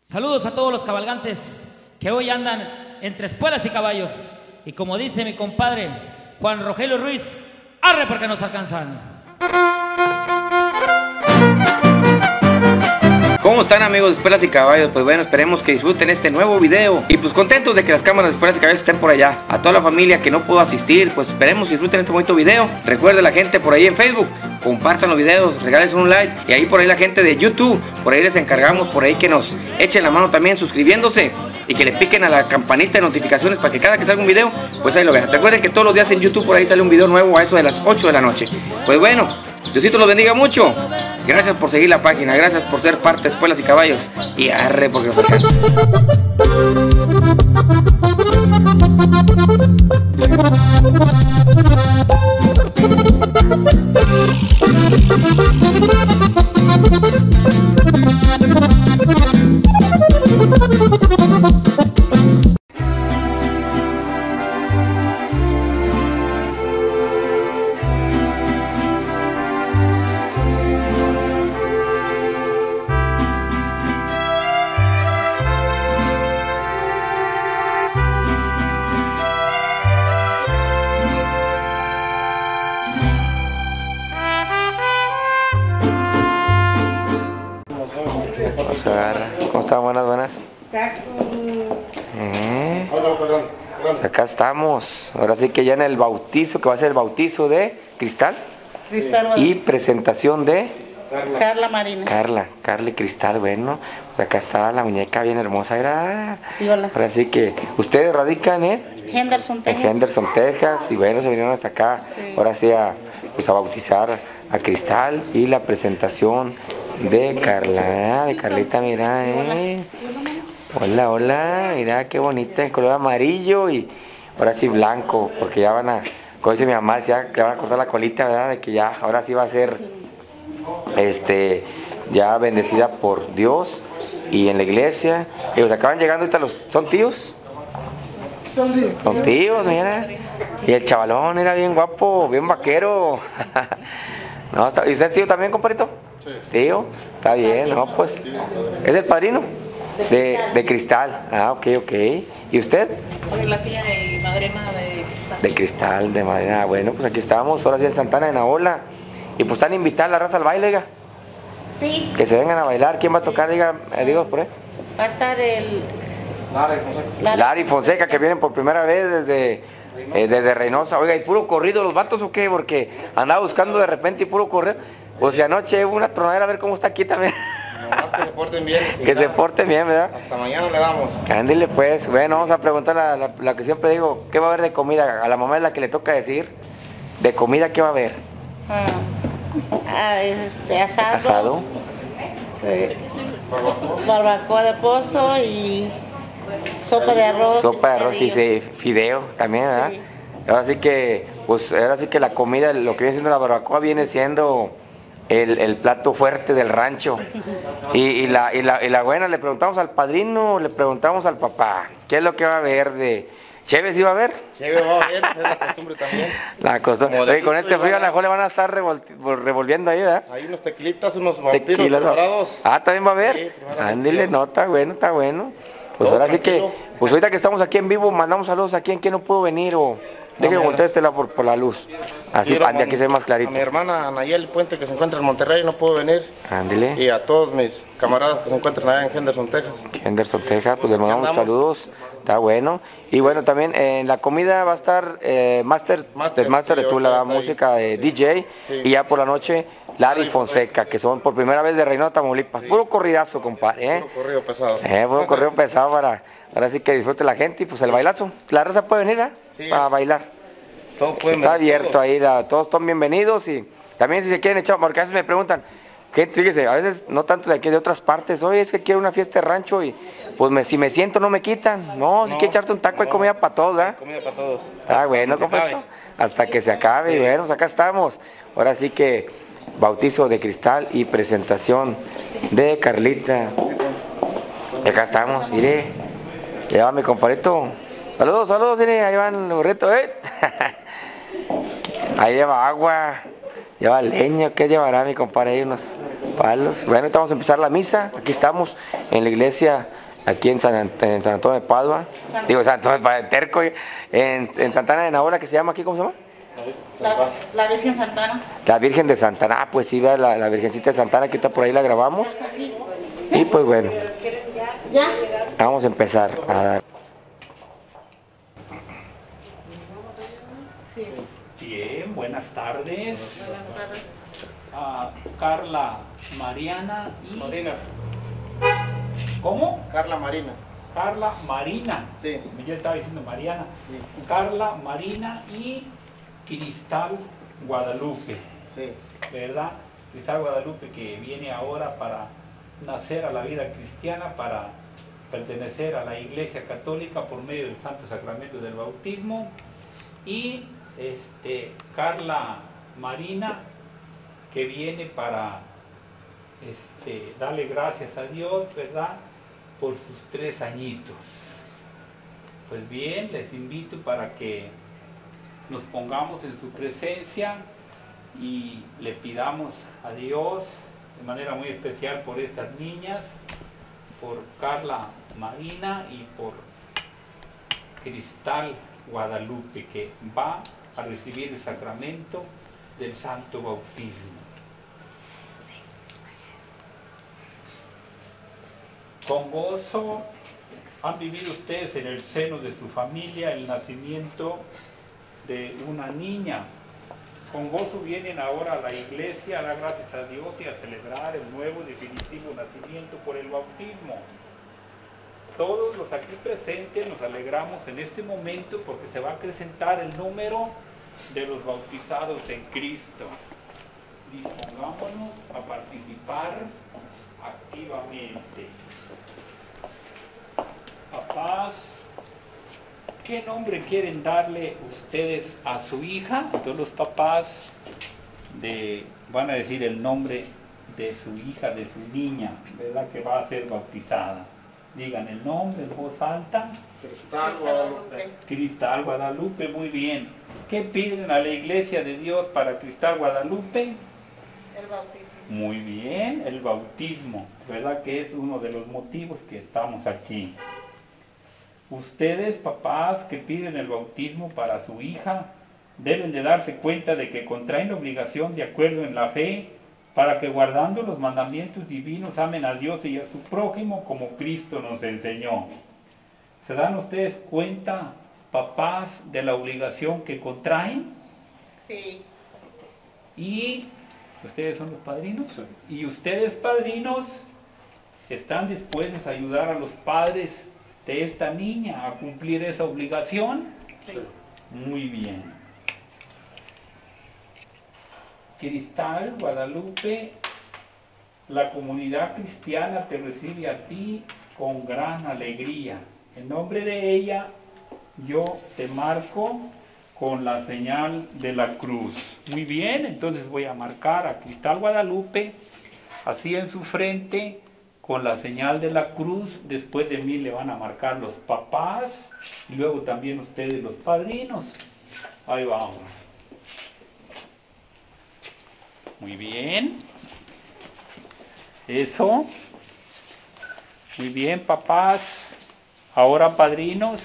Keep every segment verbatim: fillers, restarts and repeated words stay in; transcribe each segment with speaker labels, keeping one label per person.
Speaker 1: Saludos a todos los cabalgantes que hoy andan entre espuelas y caballos. Y como dice mi compadre Juan Rogelio Ruiz, arre porque nos alcanzan.
Speaker 2: ¿Cómo están, amigos de Espuelas y Caballos? Pues bueno, esperemos que disfruten este nuevo video. Y pues contentos de que las cámaras de Espuelas y Caballos estén por allá. A toda la familia que no pudo asistir, pues esperemos que disfruten este bonito video. Recuerden la gente por ahí en Facebook, compartan los videos, regalen un like. Y ahí por ahí la gente de YouTube, por ahí les encargamos, por ahí que nos echen la mano también suscribiéndose. Y que le piquen a la campanita de notificaciones para que cada que salga un video, pues ahí lo vean. Recuerden que todos los días en YouTube por ahí sale un video nuevo a eso de las ocho de la noche. Pues bueno, Diosito los bendiga mucho. Gracias por seguir la página, gracias por ser parte de Espuelas y Caballos. Y arre porque nos alcanza. ¿Cómo están? Buenas, buenas. Eh, pues acá estamos. Ahora sí que ya en el bautizo, que va a ser el bautizo de Cristal.
Speaker 3: Cristal
Speaker 2: y presentación de
Speaker 3: Carla, Carla Marina.
Speaker 2: Carla, Carla y Cristal. Bueno, pues acá está la muñeca bien hermosa. Era.
Speaker 3: Hola.
Speaker 2: Ahora sí que ustedes radican en
Speaker 3: Henderson, Texas.
Speaker 2: En Henderson, Texas. Y bueno, se vinieron hasta acá. Sí. Ahora sí a, pues a bautizar a Cristal y la presentación de Carla, de Carlita, mira, eh. Hola, hola, mira qué bonita, en color amarillo y ahora sí blanco, porque ya van a, como dice mi mamá, ya le van a cortar la colita, ¿verdad? De que ya, ahora sí va a ser, este, ya bendecida por Dios y en la iglesia. Y los acaban llegando ahorita los, ¿son tíos? Son tíos, mira. Y el chavalón era bien guapo, bien vaquero. No, ¿y usted es tío también, compadrito? Sí. Tío, está bien, no, pues. ¿Es el padrino? De, de Cristal. Ah, ok, ok. ¿Y usted?
Speaker 3: Soy la tía y madrina de Cristal.
Speaker 2: De Cristal, de madrina. Bueno, pues aquí estamos, ahora sí en Santana de Naola. Y pues están invitadas la raza al baile, diga.
Speaker 3: Sí.
Speaker 2: Que se vengan a bailar. ¿Quién va a tocar, diga? Eh, digo, por ahí.
Speaker 3: Va a estar el...
Speaker 2: Lari Fonseca. Lari Fonseca, que vienen por primera vez desde... Eh, desde Reynosa. Oiga, ¿y puro corrido los vatos o qué? Porque andaba buscando de repente y puro corrido. O sea, anoche hubo una tronadera, a ver cómo está aquí también.
Speaker 4: Nomás que se porten bien.
Speaker 2: Que nada. Se porten bien, ¿verdad?
Speaker 4: Hasta mañana le damos.
Speaker 2: Ándile pues. Bueno, vamos a preguntar a la, la que siempre digo, ¿qué va a haber de comida? A la mamá es la que le toca decir. ¿De comida qué va a haber?
Speaker 3: Ah, ah, este, asado.
Speaker 2: Asado.
Speaker 3: Eh, barbacoa de pozo y sopa de arroz.
Speaker 2: Sopa de arroz y fideo también, ¿verdad? Sí. Ahora sí que, pues ahora sí que la comida, lo que viene siendo la barbacoa viene siendo el, el plato fuerte del rancho. Y, y, la, y, la, y la buena, le preguntamos al padrino, le preguntamos al papá, ¿qué es lo que va a haber de... ¿Chévez iba a haber?
Speaker 4: Chévez va a haber, es la costumbre también.
Speaker 2: La costumbre. Oye, con este frío a lo mejor le van a estar revol, revolviendo ahí, ¿verdad?
Speaker 4: Hay unos tequilitas, unos vampiros Tequila, preparados.
Speaker 2: Ah, ¿también va a haber? Sí, ándile, no, está bueno, está bueno. Pues ahora sí que, pues ahorita que estamos aquí en vivo, mandamos saludos a quien que no pudo venir o... Deje que contéstela por, por la luz. Así para que se ve más clarito.
Speaker 4: A mi hermana Nayeli Puente, que se encuentra en Monterrey, no pudo venir.
Speaker 2: Ándele.
Speaker 4: Y a todos mis camaradas que se encuentran allá en Henderson, Texas.
Speaker 2: Henderson, Texas, pues les mandamos saludos. Está bueno. Y bueno, también en eh, la comida va a estar eh, Master, Master, del Master sí, de Tula, la música de D J. Sí. Y ya por la noche, Lari Fonseca, que son por primera vez de Reynosa, Tamaulipas. Sí. Puro corridazo, compadre. ¿eh?
Speaker 4: Puro corrido pesado.
Speaker 2: Eh, puro corrido pesado para... Ahora sí que disfrute la gente y pues el bailazo. La raza puede venir, ¿eh? Sí, para es. bailar.
Speaker 4: Todo pueden
Speaker 2: Está
Speaker 4: venir,
Speaker 2: abierto
Speaker 4: todos.
Speaker 2: ahí, la, todos son bienvenidos y también si se quieren echar, porque a veces me preguntan, gente, fíjese, a veces no tanto de aquí, de otras partes, oye, es que quiero una fiesta de rancho y pues me, si me siento no me quitan. No, no si quieres echarte un taco no, de comida para todos, ¿verdad?
Speaker 4: Comida para todos.
Speaker 2: Ah, bueno, compadre. Hasta que se acabe, sí. Y bueno, pues acá estamos. Ahora sí que bautizo de Cristal y presentación de Carlita. Y acá estamos, mire. Lleva mi compadrito. Saludos, saludos, mire, ahí van los burritos, ¿eh? Ahí lleva agua, lleva leña, ¿qué llevará mi compadre? Ahí unos palos. Bueno, ahorita vamos a empezar la misa. Aquí estamos en la iglesia aquí en San, en San Antonio de Padua,
Speaker 3: San...
Speaker 2: digo San Antonio de Padua, Terco, en, en Santana de Naola, que se llama aquí, ¿cómo se llama?
Speaker 3: La, la Virgen Santana.
Speaker 2: La Virgen de Santana, ah, pues sí, la, la Virgencita de Santana, que está por ahí, la grabamos. Y pues bueno,
Speaker 3: ¿Ya?
Speaker 2: vamos a empezar a dar.
Speaker 3: Sí.
Speaker 5: Bien, buenas tardes.
Speaker 3: Buenas tardes.
Speaker 5: A Carla Mariana y...
Speaker 4: Marina.
Speaker 5: ¿Cómo?
Speaker 4: Carla Marina.
Speaker 5: Carla Marina.
Speaker 4: Sí.
Speaker 5: Yo estaba diciendo Mariana.
Speaker 4: Sí.
Speaker 5: Carla Marina y Cristal Guadalupe.
Speaker 4: Sí.
Speaker 5: ¿Verdad? Cristal Guadalupe, que viene ahora para nacer a la vida cristiana, para pertenecer a la Iglesia Católica por medio del Santo Sacramento del Bautismo. Y este, Carla Marina, que viene para este, darle gracias a Dios, ¿verdad?, por sus tres añitos. Pues bien, les invito para que nos pongamos en su presencia y le pidamos a Dios de manera muy especial por estas niñas, por Carla Marina y por Cristal Guadalupe, que va a recibir el sacramento del Santo Bautismo. Con gozo han vivido ustedes en el seno de su familia el nacimiento de una niña. Con gozo vienen ahora a la iglesia a dar gracias a Dios y a celebrar el nuevo y definitivo nacimiento por el bautismo. Todos los aquí presentes nos alegramos en este momento porque se va a acrecentar el número de los bautizados en Cristo. Dispongámonos a participar activamente. Papás, ¿qué nombre quieren darle ustedes a su hija? Todos los papás de, van a decir el nombre de su hija, de su niña, ¿verdad?, que va a ser bautizada. Digan el nombre en voz alta.
Speaker 4: Cristal Guadalupe.
Speaker 5: Cristal Guadalupe, muy bien. ¿Qué piden a la Iglesia de Dios para Cristal Guadalupe?
Speaker 3: El bautismo.
Speaker 5: Muy bien, el bautismo, ¿verdad?, que es uno de los motivos que estamos aquí. Ustedes, papás, que piden el bautismo para su hija, deben de darse cuenta de que contraen la obligación de acuerdo en la fe, para que guardando los mandamientos divinos amen a Dios y a su prójimo como Cristo nos enseñó. ¿Se dan ustedes cuenta, papás, de la obligación que contraen?
Speaker 3: Sí.
Speaker 5: Y ustedes son los padrinos. Y ustedes, padrinos, están dispuestos a ayudar a los padres de esta niña a cumplir esa obligación.
Speaker 3: Sí.
Speaker 5: Muy bien. Cristal Guadalupe, la comunidad cristiana te recibe a ti con gran alegría. En nombre de ella, yo te marco con la señal de la cruz. Muy bien, entonces voy a marcar a Cristal Guadalupe, así en su frente, con la señal de la cruz. Después de mí le van a marcar los papás, y luego también ustedes los padrinos. Ahí vamos. Muy bien. Eso. Muy bien, papás. Ahora, padrinos.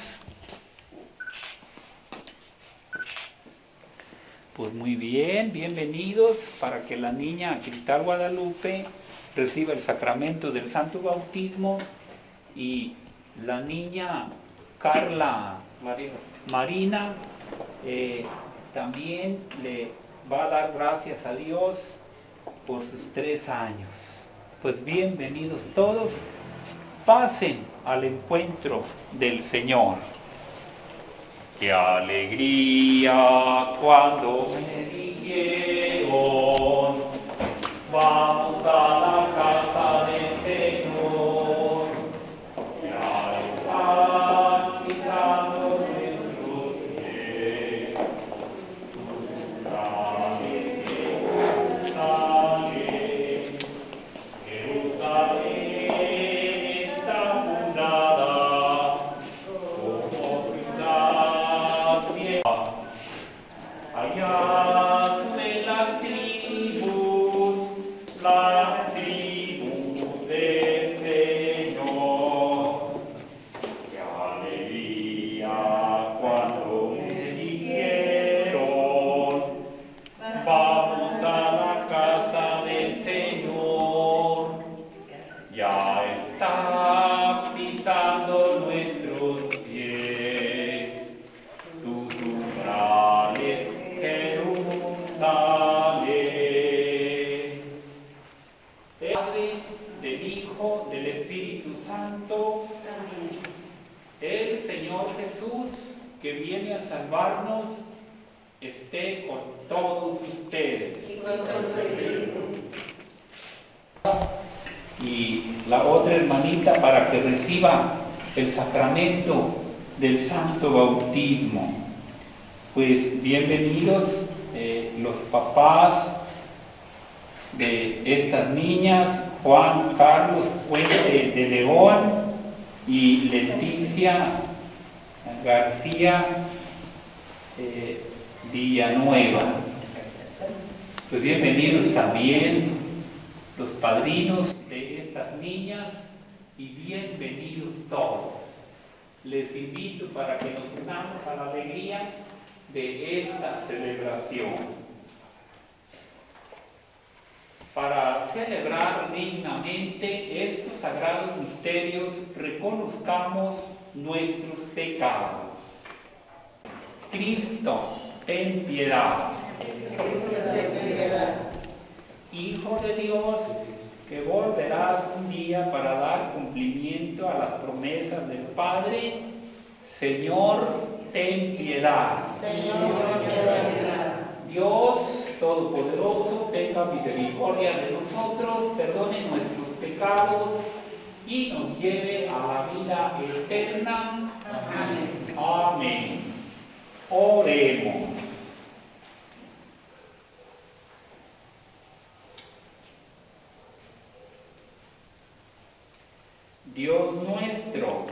Speaker 5: Pues muy bien, bienvenidos para que la niña Cristal Guadalupe reciba el sacramento del Santo Bautismo, y la niña Carla
Speaker 4: Marina.
Speaker 5: Marina eh, también le va a dar gracias a Dios por sus tres años. Pues bienvenidos todos, pasen al encuentro del Señor. ¡Qué alegría cuando me dijeron, vamos a la casa del Señor! Y al estar quitando nuestros pies, tus umbrales Jerusalén, Jerusalén está fundada como ciudad vieja. Allá de las tribus, la Señor Jesús, que viene a salvarnos, esté con todos ustedes. Y la otra hermanita para que reciba el sacramento del santo bautismo. Pues bienvenidos eh, los papás de estas niñas, Juan Carlos Fuente de León y Leticia García eh, Villanueva. Pues bienvenidos también los padrinos de estas niñas y bienvenidos todos. Les invito para que nos unamos a la alegría de esta celebración. Para celebrar dignamente estos sagrados misterios, reconozcamos nuestros pecados. Cristo, ten piedad. Hijo de Dios, que volverás un día para dar cumplimiento a las promesas del Padre, Señor, ten piedad. Dios Todopoderoso, tenga misericordia de nosotros, perdone nuestros pecados y nos lleve a la vida eterna. Amén. Amén. Oremos. Dios nuestro,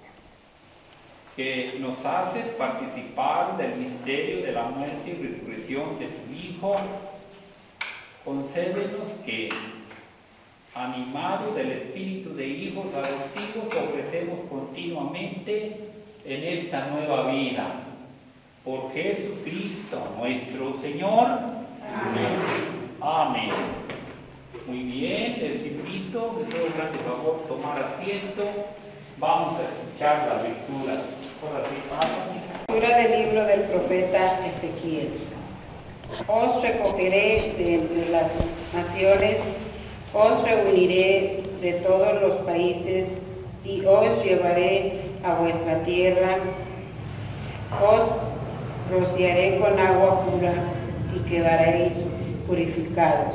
Speaker 5: que nos haces participar del misterio de la muerte y resurrección de tu Hijo, concédenos que, animados del espíritu de hijos adoptivos, que ofrecemos continuamente en esta nueva vida. Por Jesucristo nuestro Señor. Amén. Amén. Muy bien, les invito, de todo grande favor, tomar asiento. Vamos a escuchar las lecturas.
Speaker 6: Lectura del libro del profeta Ezequiel. Os recogeré de entre las naciones, os reuniré de todos los países y os llevaré a vuestra tierra. Os rociaré con agua pura y quedaréis purificados.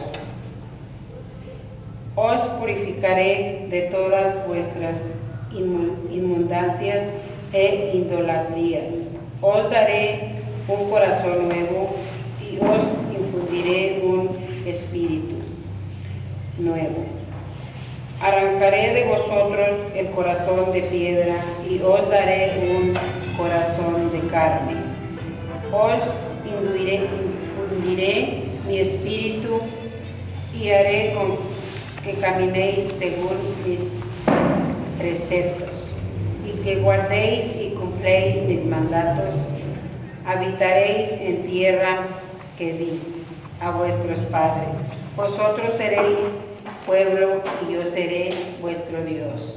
Speaker 6: Os purificaré de todas vuestras inmundancias e idolatrías. Os daré un corazón nuevo y os infundiré un espíritu nuevo. Arrancaré de vosotros el corazón de piedra y os daré un corazón de carne. Os infundiré, infundiré mi espíritu y haré con que caminéis según mis preceptos y que guardéis y cumpléis mis mandatos. Habitaréis en tierra que di a vuestros padres. Vosotros seréis pueblo y yo seré vuestro Dios.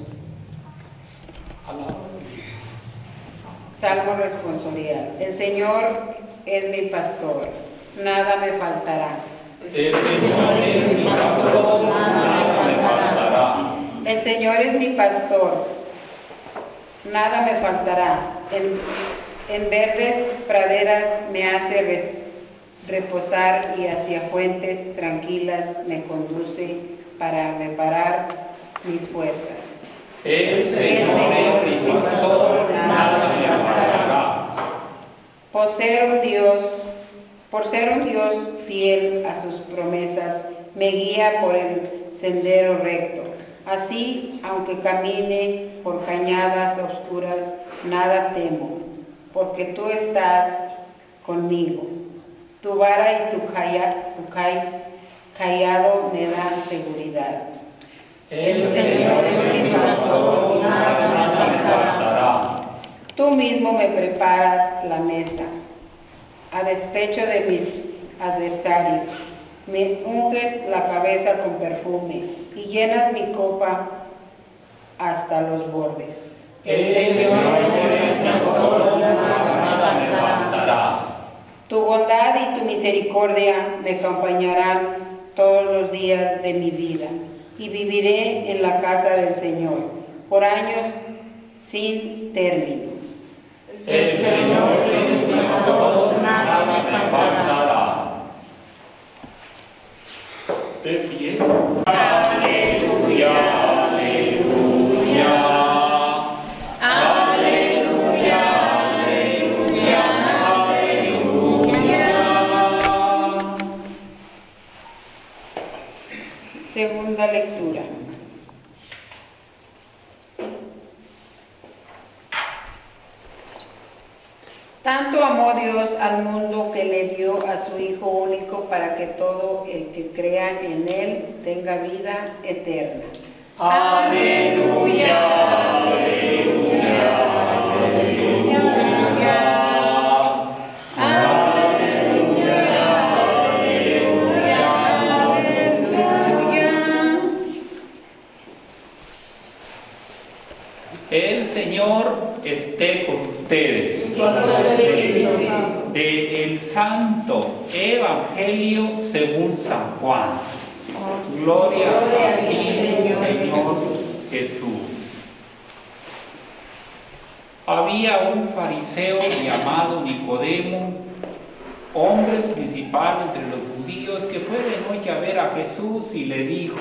Speaker 6: Salmo responsorial. El Señor es mi pastor, nada me faltará.
Speaker 5: El Señor es mi pastor, nada me faltará.
Speaker 6: El Señor es mi pastor, nada me faltará. En, en verdes praderas me hace res, reposar y hacia fuentes tranquilas me conduce para reparar mis fuerzas.
Speaker 5: El Señor es mi pastor, nada me faltará.
Speaker 6: Por ser un Dios, por ser un Dios fiel a sus promesas, me guía por el sendero recto. Así, aunque camine por cañadas oscuras, nada temo, porque tú estás conmigo. Tu vara y tu, calla, tu call, callado me dan seguridad.
Speaker 5: El Señor es mi pastor, nada me faltará.
Speaker 6: Tú mismo me preparas la mesa, a despecho de mis adversarios. Me unges la cabeza con perfume y llenas mi copa hasta los bordes.
Speaker 5: El Señor es mi pastor, nada me faltará.
Speaker 6: Tu bondad y tu misericordia me acompañarán todos los días de mi vida y viviré en la casa del Señor por años sin término.
Speaker 5: El Señor es mi pastor, nada me faltará. De pie. Aleluya, aleluya. Aleluya, aleluya, aleluya.
Speaker 6: Segunda lectura. Tanto amó Dios al mundo que le dio a su Hijo único para que todo el que crea en Él tenga vida eterna.
Speaker 5: Aleluya, aleluya, aleluya. Aleluya, aleluya, aleluya. El Señor esté con ustedes. De el Santo Evangelio según San Juan. Gloria a ti, Señor Jesús. Había un fariseo llamado Nicodemo, hombre principal entre los judíos, que fue de noche a ver a Jesús y le dijo: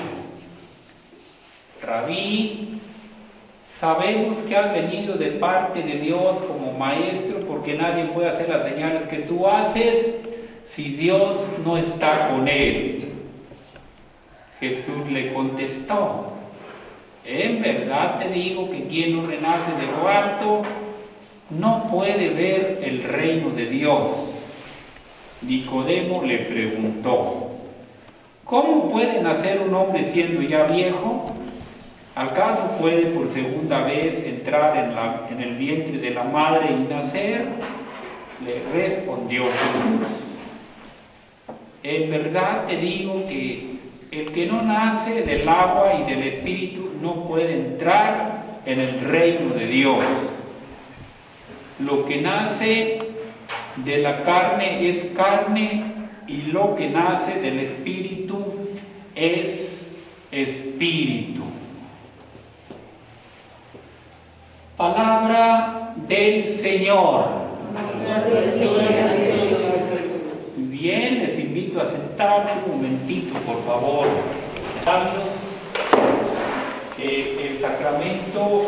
Speaker 5: Rabí, sabemos que has venido de parte de Dios como maestro, porque nadie puede hacer las señales que tú haces si Dios no está con él. Jesús le contestó: en verdad te digo que quien no renace de lo alto no puede ver el reino de Dios. Nicodemo le preguntó: ¿cómo puede nacer un hombre siendo ya viejo? ¿Acaso puede por segunda vez entrar en, la, en el vientre de la madre y nacer? Le respondió Jesús: en verdad te digo que el que no nace del agua y del Espíritu no puede entrar en el reino de Dios. Lo que nace de la carne es carne, y lo que nace del Espíritu es espíritu. Palabra del Señor. Bien, les invito a sentarse un momentito, por favor. Carlos, eh, el sacramento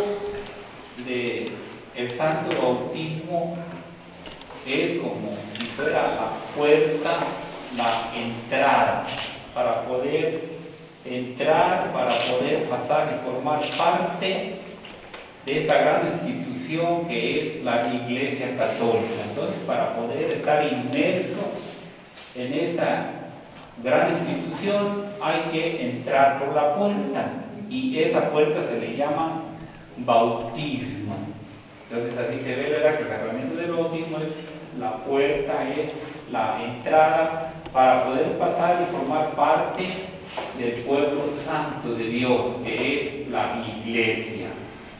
Speaker 5: del Santo Bautismo es como si fuera la puerta, la entrada, para poder entrar, para poder pasar y formar parte de esta gran institución que es la Iglesia Católica. Entonces, para poder estar inmerso en esta gran institución hay que entrar por la puerta, y esa puerta se le llama bautismo. Entonces así se ve, ¿verdad?, que el sacramento del bautismo es la puerta, es la entrada para poder pasar y formar parte del pueblo santo de Dios, que es la Iglesia.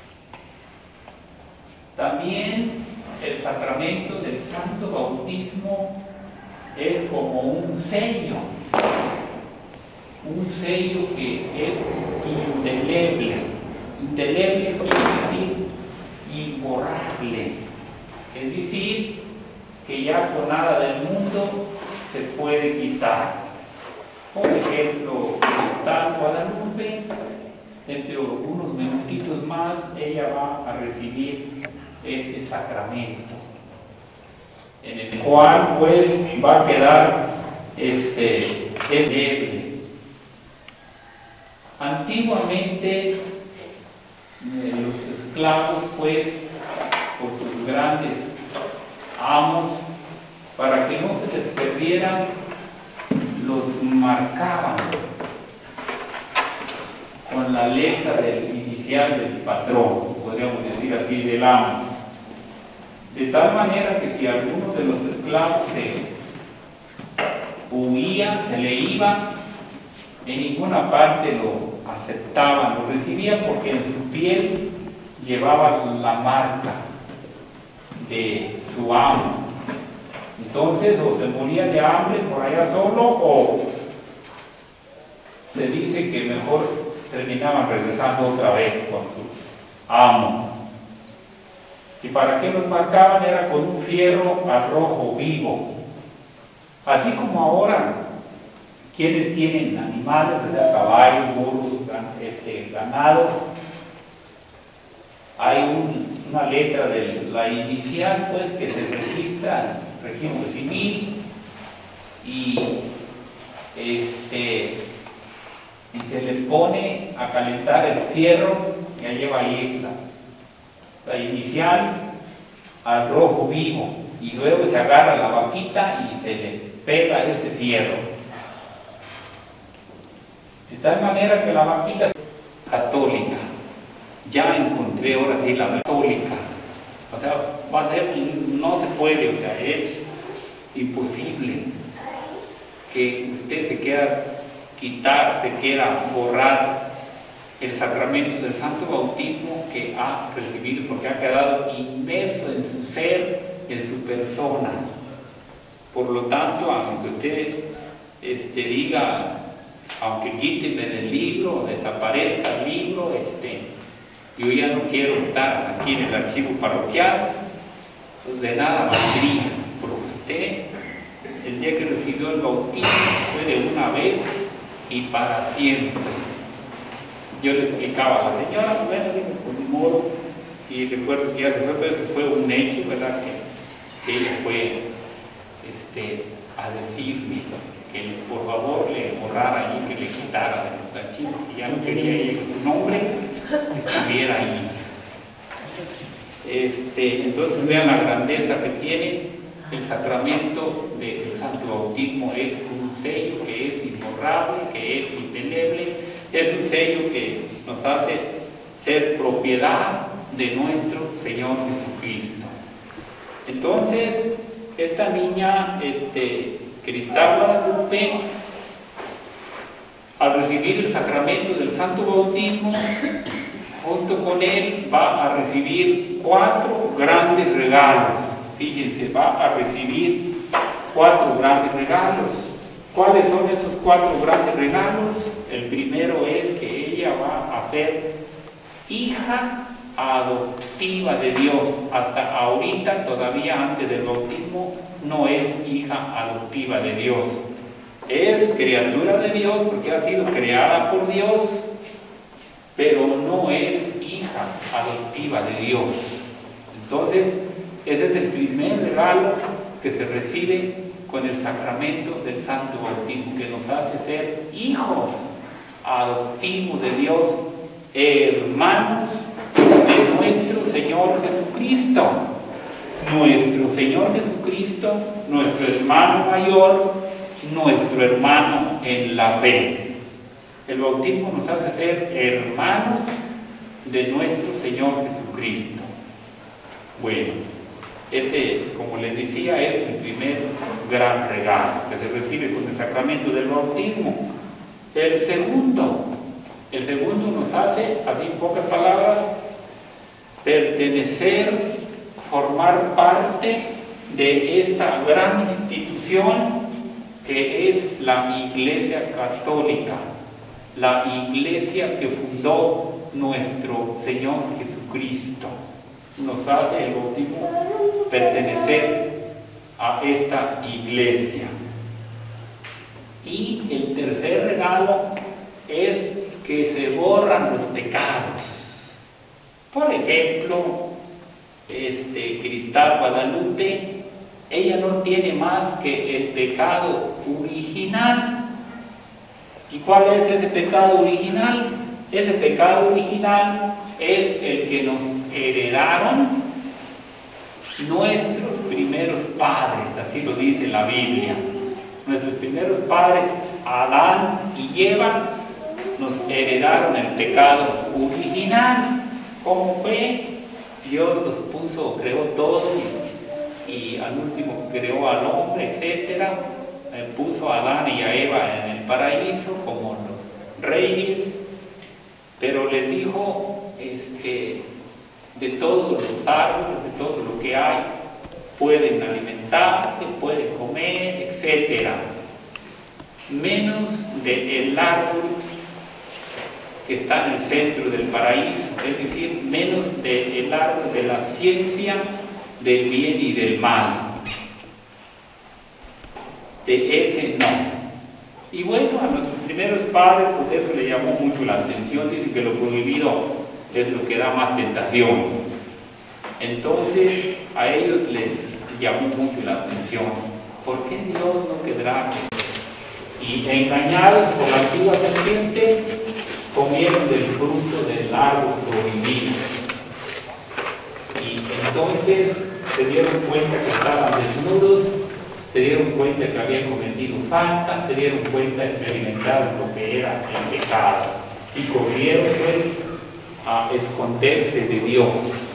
Speaker 5: También el sacramento del santo bautismo es como un sello, un sello que es indeleble. Indeleble quiere decir imborrable, es decir, que ya por nada del mundo se puede quitar. Por ejemplo, está Guadalupe, dentro de unos minutitos más ella va a recibir este sacramento, en el cual pues va a quedar este, es débil. Antiguamente eh, los esclavos pues por sus grandes amos, para que no se les perdieran, los marcaban con la letra del inicial del patrón, podríamos decir así, del amo. De tal manera que si alguno de los esclavos se huía, se le iba, en ninguna parte lo aceptaban, lo recibían, porque en su piel llevaba la marca de su amo. Entonces, o se moría de hambre por allá solo, o se dice que mejor terminaban regresando otra vez con su amo. Y para qué los marcaban era con un fierro al rojo vivo. Así como ahora, quienes tienen animales, o sea, caballos, burros, este, ganado, hay un, una letra de la inicial, pues, que se registra en el registro civil y, este, y se les pone a calentar el fierro, ya lleva ahí la, la inicial al rojo vivo, y luego se agarra la vaquita y se le pega ese fierro. De tal manera que la vaquita católica, ya encontré ahora sí la católica, o sea, va a ser, no se puede, o sea, es imposible que usted se quiera quitar, se quiera borrar el sacramento del santo bautismo que ha recibido, porque ha quedado inmerso en su ser, en su persona. Por lo tanto, aunque usted este, diga, aunque quíteme del libro, desaparezca el libro, este, yo ya no quiero estar aquí en el archivo parroquial, pues de nada valdría, porque usted, el día que recibió el bautismo, fue de una vez y para siempre. Yo le explicaba a la señora, bueno, por mi modo, y recuerdo que ya se fue, pero fue un hecho, ¿verdad? Que, que ella fue este, a decirme que por favor le borrara ahí, que le quitara de los archivos, que ya no quería ella que su nombre estuviera ahí. Este, entonces vean la grandeza que tiene el sacramento del santo bautismo. Es un sello que es imborrable, que es indeleble, es un sello que nos hace ser propiedad de nuestro Señor Jesucristo. Entonces, esta niña, este, Cristal Guadalupe, al recibir el sacramento del santo bautismo, junto con él va a recibir cuatro grandes regalos. Fíjense, va a recibir cuatro grandes regalos. ¿Cuáles son esos cuatro grandes regalos? El primero es que ella va a ser hija adoptiva de Dios. Hasta ahorita, todavía antes del bautismo, no es hija adoptiva de Dios. Es criatura de Dios porque ha sido creada por Dios, pero no es hija adoptiva de Dios. Entonces, ese es el primer regalo que se recibe con el sacramento del santo bautismo, que nos hace ser hijos adoptivos de Dios, hermanos de nuestro Señor Jesucristo. Nuestro Señor Jesucristo, nuestro hermano mayor, nuestro hermano en la fe. El bautismo nos hace ser hermanos de nuestro Señor Jesucristo. Bueno, ese, como les decía, es el primer gran regalo que se recibe con el sacramento del bautismo. El segundo, el segundo nos hace, así en pocas palabras, pertenecer, formar parte de esta gran institución que es la Iglesia Católica, la Iglesia que fundó nuestro Señor Jesucristo. Nos hace el bautismo pertenecer a esta Iglesia. Y el tercer regalo es que se borran los pecados. Por ejemplo, este, Cristal Guadalupe, ella no tiene más que el pecado original. ¿Y cuál es ese pecado original? Ese pecado original es el que nos heredaron nuestros primeros padres, así lo dice la Biblia. Nuestros primeros padres, Adán y Eva, nos heredaron el pecado original. ¿Cómo fue? Dios los puso, creó todo y, y al último creó al hombre, etcétera. Eh, puso a Adán y a Eva en el paraíso como los reyes, pero les dijo este, de todos los árboles, de todo lo que hay, pueden alimentarse, pueden comer, etcétera, menos del árbol que está en el centro del paraíso, es decir, menos del árbol de la ciencia, del bien y del mal. De ese no. Y bueno, a nuestros primeros padres, pues eso le llamó mucho la atención, dicen que lo prohibido es lo que da más tentación. Entonces, a ellos les llamó mucho la atención. ¿Por qué Dios no quedará? Y engañados por la antigua serpiente, comieron del fruto del árbol prohibido. Y entonces se dieron cuenta que estaban desnudos, se dieron cuenta que habían cometido falta, se dieron cuenta de experimentar lo que era el pecado. Y corrieron pues a esconderse de Dios.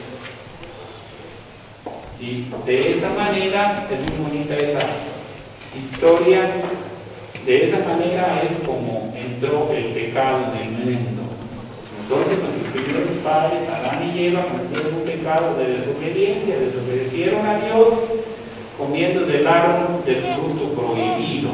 Speaker 5: Y de esa manera, es muy bonita esa historia, de esa manera es como entró el pecado en el mundo. Entonces nuestros primeros padres, Adán y Eva, cometieron un pecado de desobediencia, desobedecieron a Dios, comiendo del árbol del fruto prohibido.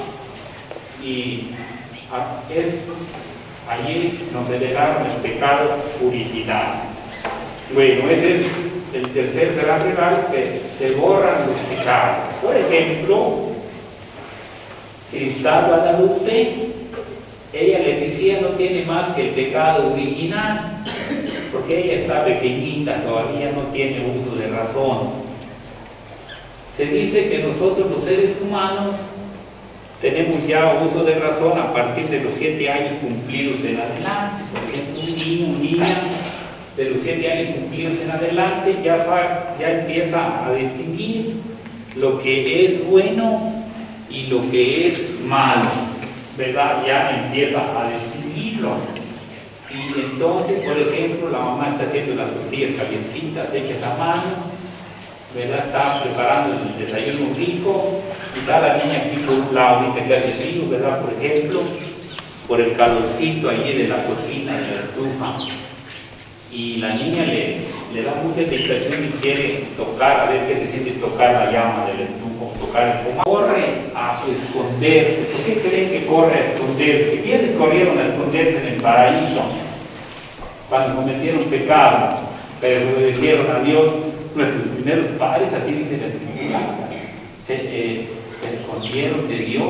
Speaker 5: Y es, allí nos heredaron el pecado original. Bueno, ese es el tercer gran regalo, que se borran los pecados. Por ejemplo, Cristal Guadalupe, ella le decía no tiene más que el pecado original, porque ella está pequeñita, todavía no tiene uso de razón. Se dice que nosotros los seres humanos tenemos ya uso de razón a partir de los siete años cumplidos en adelante. Por ejemplo, un niño, una niña de los siete años cumplidos en adelante ya, sabe, ya empieza a distinguir lo que es bueno y lo que es malo, ¿verdad? Ya empieza a distinguirlo. Y entonces, por ejemplo, la mamá está haciendo las tortillas calientitas, hechas a mano, ¿verdad? Está preparando el desayuno rico, y está la niña aquí por un lado, ahorita que hace frío, ¿verdad? Por ejemplo, por el calorcito allí de la cocina, de la estufa. Y la niña le, le da mucha tentación y quiere tocar, a ver qué se siente tocar la llama del estufa, tocar el fumar. Corre a esconderse. ¿Por qué creen que corre a esconderse? ¿Quiénes corrieron a esconderse en el paraíso cuando cometieron pecado, pero obedecieron a Dios? Nuestros primeros padres, así dice la Escritura, se, eh, se escondieron de Dios.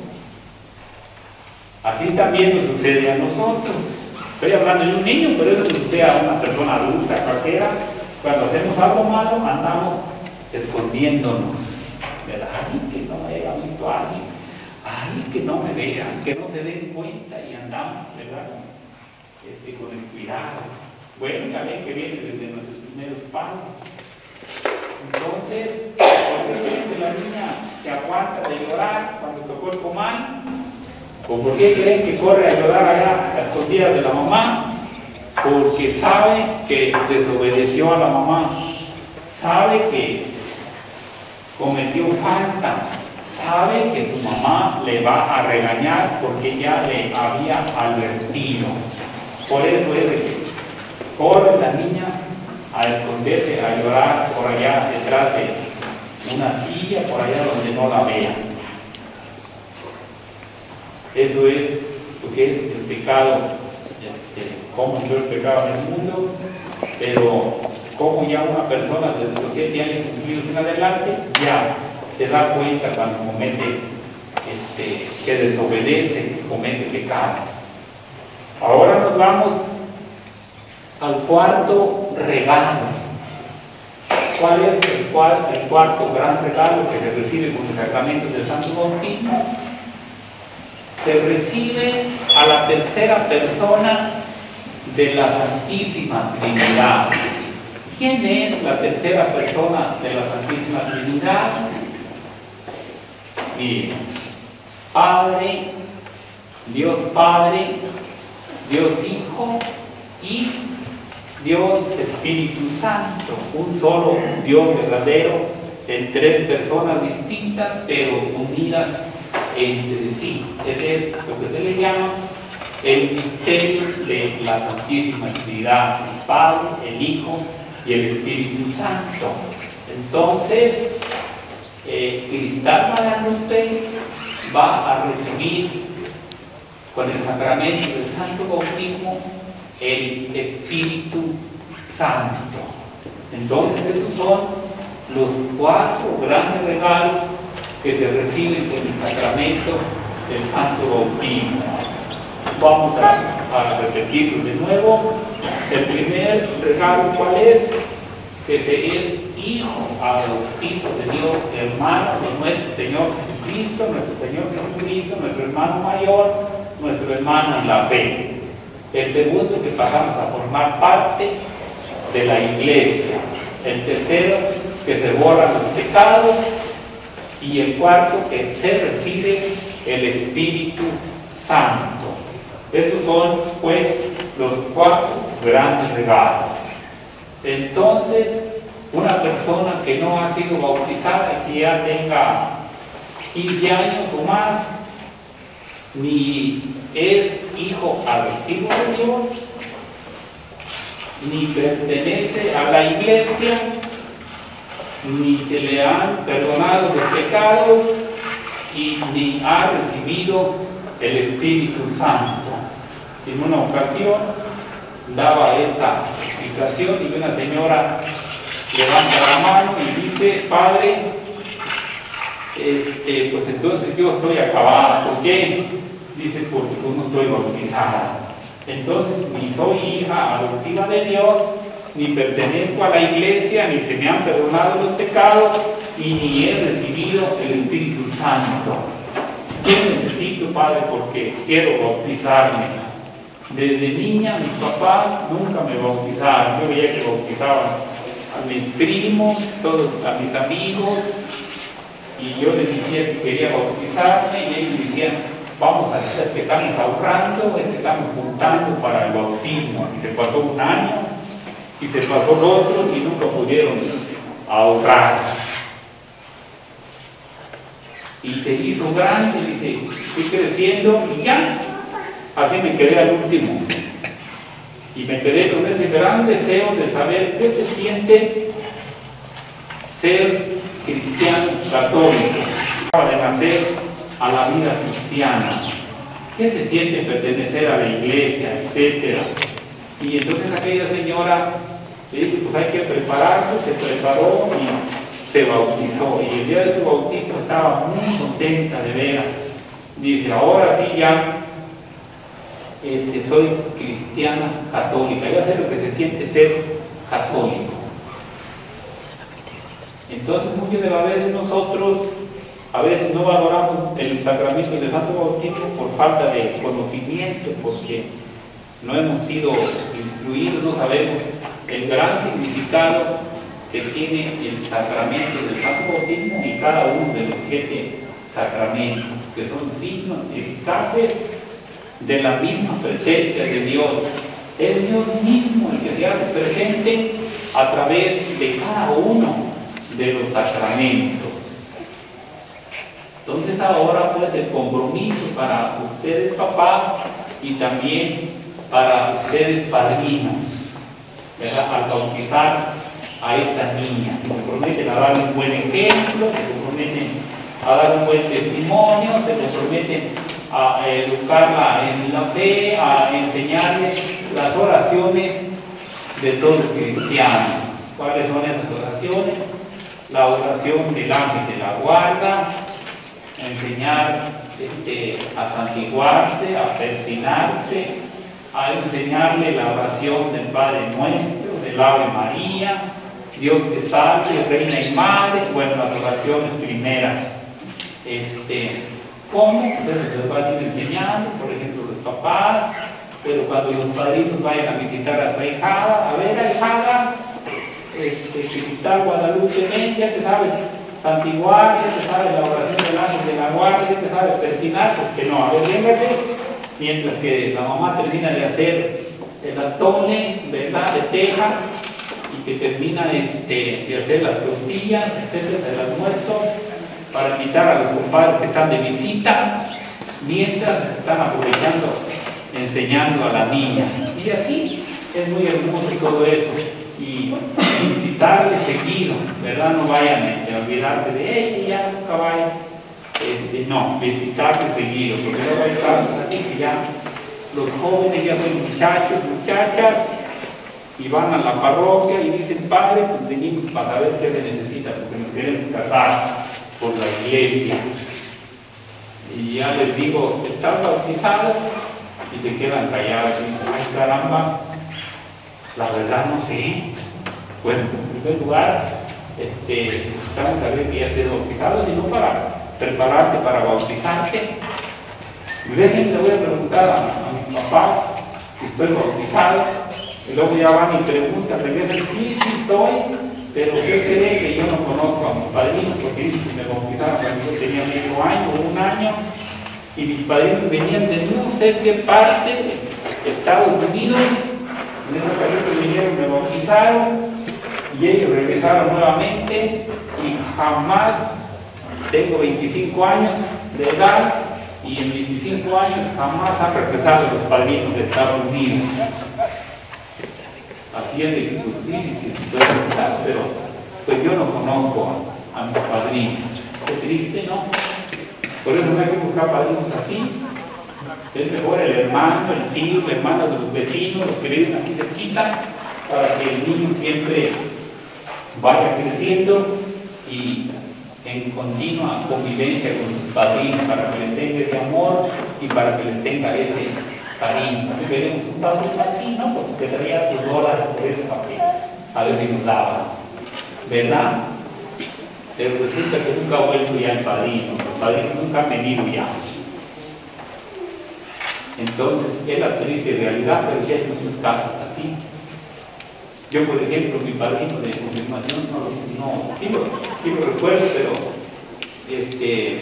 Speaker 5: Así también nos sucede a nosotros. Estoy hablando de un niño, pero eso sucede a una persona adulta, cualquiera. Cuando hacemos algo malo, andamos escondiéndonos. ¿Verdad? Ay, que no me haya visto a alguien. Ay, que no me vean, que no se den cuenta, y andamos, ¿verdad? Este, con el cuidado. Bueno, ya ven que viene desde nuestros primeros padres. Entonces, ¿por qué creen que la niña se aguanta de llorar cuando tocó el comal? ¿O por qué creen que corre a llorar allá a escondidas de la mamá? Porque sabe que desobedeció a la mamá, sabe que cometió falta, sabe que su mamá le va a regañar porque ya le había advertido. Por eso es que corre la niña a esconderse, a llorar por allá detrás de una silla, por allá donde no la vean. Eso es lo que es el pecado, este, cómo entró el pecado en el mundo, pero como ya una persona desde los siete años cumplidos en adelante ya se da cuenta cuando comete, este, que desobedece, que comete pecado. Ahora nos vamos al cuarto regalo. ¿Cuál es el cuarto, el cuarto gran regalo que se recibe con el sacramento del Santo Bautismo? Se recibe a la tercera persona de la Santísima Trinidad. ¿Quién es la tercera persona de la Santísima Trinidad? Miren, Padre, Dios Padre, Dios Hijo y Dios Espíritu Santo, un solo Dios verdadero en tres personas distintas pero unidas entre sí. Ese es lo que se le llama el misterio de la Santísima Trinidad, el Padre, el Hijo y el Espíritu Santo. Entonces, eh, Cristal Guadalupe va a recibir con el sacramento del santo bautismo, el Espíritu Santo. Entonces esos son los cuatro grandes regalos que se reciben con el sacramento del santo bautismo. Vamos a, a repetirlo de nuevo. El primer regalo, ¿cuál es? Que se es hijo adoptivo de Dios, hermano de nuestro Señor Jesucristo, nuestro Señor Jesucristo, nuestro hermano mayor, nuestro hermano en la fe. El segundo, que pasamos a formar parte de la iglesia. El tercero, que se borran los pecados. Y el cuarto, que se recibe el Espíritu Santo. Esos son, pues, los cuatro grandes regalos. Entonces, una persona que no ha sido bautizada y que ya tenga quince años o más, ni es hijo adoptivo de Dios, ni pertenece a la iglesia, ni se le han perdonado los pecados y ni ha recibido el Espíritu Santo. En una ocasión daba esta explicación y una señora levanta la mano y dice: Padre, este, pues entonces yo estoy acabada. ¿Por qué? Dice: porque yo no estoy bautizada. Entonces ni soy hija adoptiva de Dios, ni pertenezco a la iglesia, ni se me han perdonado los pecados, y ni he recibido el Espíritu Santo. ¿Qué necesito, Padre? Porque quiero bautizarme. Desde niña mis papás nunca me bautizaron. Yo veía que bautizaban a mis primos, todos a mis amigos, y yo les decía que quería bautizarme, y ellos decían: vamos a hacer que estamos ahorrando, que estamos juntando para el bautismo. Y se pasó un año, y se pasó el otro, y nunca pudieron ahorrar. Y se hizo grande, dice, fui creciendo, y ya, así me quedé al último. Y me quedé con ese gran deseo de saber qué se siente ser cristiano católico, de nacer a la vida cristiana. ¿Qué se siente pertenecer a la iglesia, etcétera? Y entonces aquella señora dice: pues hay que prepararse, se preparó y se bautizó. Y el día de su bautismo estaba muy contenta de veras. Dice: ahora sí ya este, soy cristiana católica, ya sé lo que se siente ser católico. Entonces muchos de las veces nosotros a veces no valoramos el sacramento del santo bautismo por falta de conocimiento, porque no hemos sido instruidos, no sabemos el gran significado que tiene el sacramento del santo bautismo y cada uno de los siete sacramentos, que son signos eficaces de la misma presencia de Dios. Es Dios mismo el que se hace presente a través de cada uno de los sacramentos. Entonces ahora pues el compromiso para ustedes papás y también para ustedes padrinos, ¿verdad? Al bautizar a esta niña, se comprometen a dar un buen ejemplo, se comprometen a dar un buen testimonio, se comprometen a educarla en la fe, a enseñarles las oraciones de todo cristiano. ¿Cuáles son esas oraciones? La oración del ángel de la guarda, enseñar este, a santiguarse, a persinarse, a enseñarle la oración del Padre Nuestro, del Ave María, Dios te salve, Reina y Madre, bueno, las oraciones primeras. Este, ¿Cómo? Entonces se les va a ir enseñando, por ejemplo, los papás, pero cuando los padrinos vayan a visitar a su ahijada, a ver, ahijada, este, Cristal Guadalupe, ven, ya te sabes santiguarse, te sabes la oración del ángel de la guardia, te sabes persinar, pues que no, a ver, véngate, mientras que la mamá termina de hacer el atole, ¿verdad?, de teja, y que termina este, de hacer las tortillas, etcétera, del almuerzo, para invitar a los compadres que están de visita, mientras están aprovechando, enseñando a la niña. Y así es muy hermoso todo eso. Y visitarles seguido, ¿verdad? No vayan a olvidarse de ella y ya nunca vayan. este, no, visitarse seguido, porque luego hay casos así que ya los jóvenes ya son muchachos, muchachas, y van a la parroquia y dicen, padre, pues venimos para saber qué se necesita, porque nos queremos casar por la iglesia. Y ya les digo, ¿estás bautizado? Y se quedan callados y dicen, ay caramba, la verdad no sé. Bueno, en primer lugar, este, estamos a ver que ya estés bautizado, sino para prepararte para bautizarte. Y le voy a preguntar a, a mis papás si estoy bautizado, y luego ya van y preguntan, regresan, sí, sí estoy, pero ¿qué cree que yo no conozco a mis padrinos? Porque dicen que me bautizaron cuando yo tenía medio año o un año, y mis padrinos venían de no sé qué parte de Estados Unidos, en esa ocasión que vinieron me bautizaron, y ellos regresaron nuevamente, y jamás, tengo veinticinco años de edad, y en veinticinco años jamás han regresado los padrinos de Estados Unidos. Así es de que pues, sí, sí, estoy bautizado, pero pues yo no conozco a, a mis padrinos. Qué triste, ¿no? Por eso no hay que buscar padrinos así. Es mejor el hermano, el tío, el hermano de los vecinos, los que viven aquí cerquita, para que el niño siempre vaya creciendo y en continua convivencia con sus padrinos, para que les tenga ese amor y para que les tenga ese cariño. Aquí veremos un padrino así, ¿no? Porque se traía sus dólares por ese papel, a ver si nos daba, ¿verdad? Pero resulta que nunca ha vuelto ya el padrino, los padrinos nunca han venido ya. Entonces, es la triste realidad, pero ya hay muchos casos así. Yo, por ejemplo, mi padrino de confirmación no, no sí, lo, sí lo recuerdo, pero este,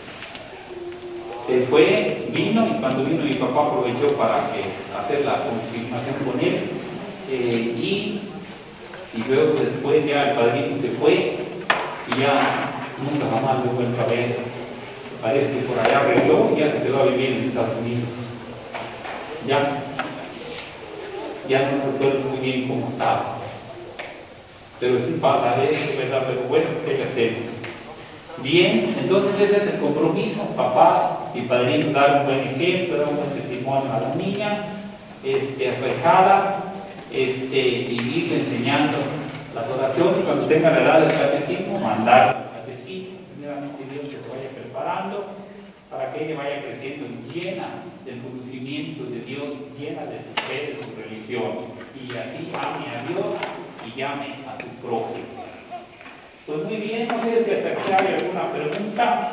Speaker 5: él fue, vino, y cuando vino mi papá aprovechó para que, hacer la confirmación con él, eh, y, y luego después ya el padrino se fue, y ya nunca jamás lo vuelto a ver. Parece que por allá arregló y ya se quedó a vivir en Estados Unidos. Ya, ya no recuerdo muy bien cómo estaba. Pero sí pasa a veces, ¿verdad? Pero bueno, ¿qué le hacemos? Bien, entonces ese es el compromiso, papá y padrino, dar un buen ejemplo, dar un buen testimonio a la niña, este, afectada, este, y irle enseñando las oraciones. Cuando tenga la edad del catecismo, mandar al catecismo, primeramente Dios que se vaya preparando, para que ella vaya creciendo llena del conocimiento de Dios, llena de su fe, de su religión, y así ame a Dios y llame a su prójimo. Pues muy bien, no sé si hasta aquí hay alguna pregunta.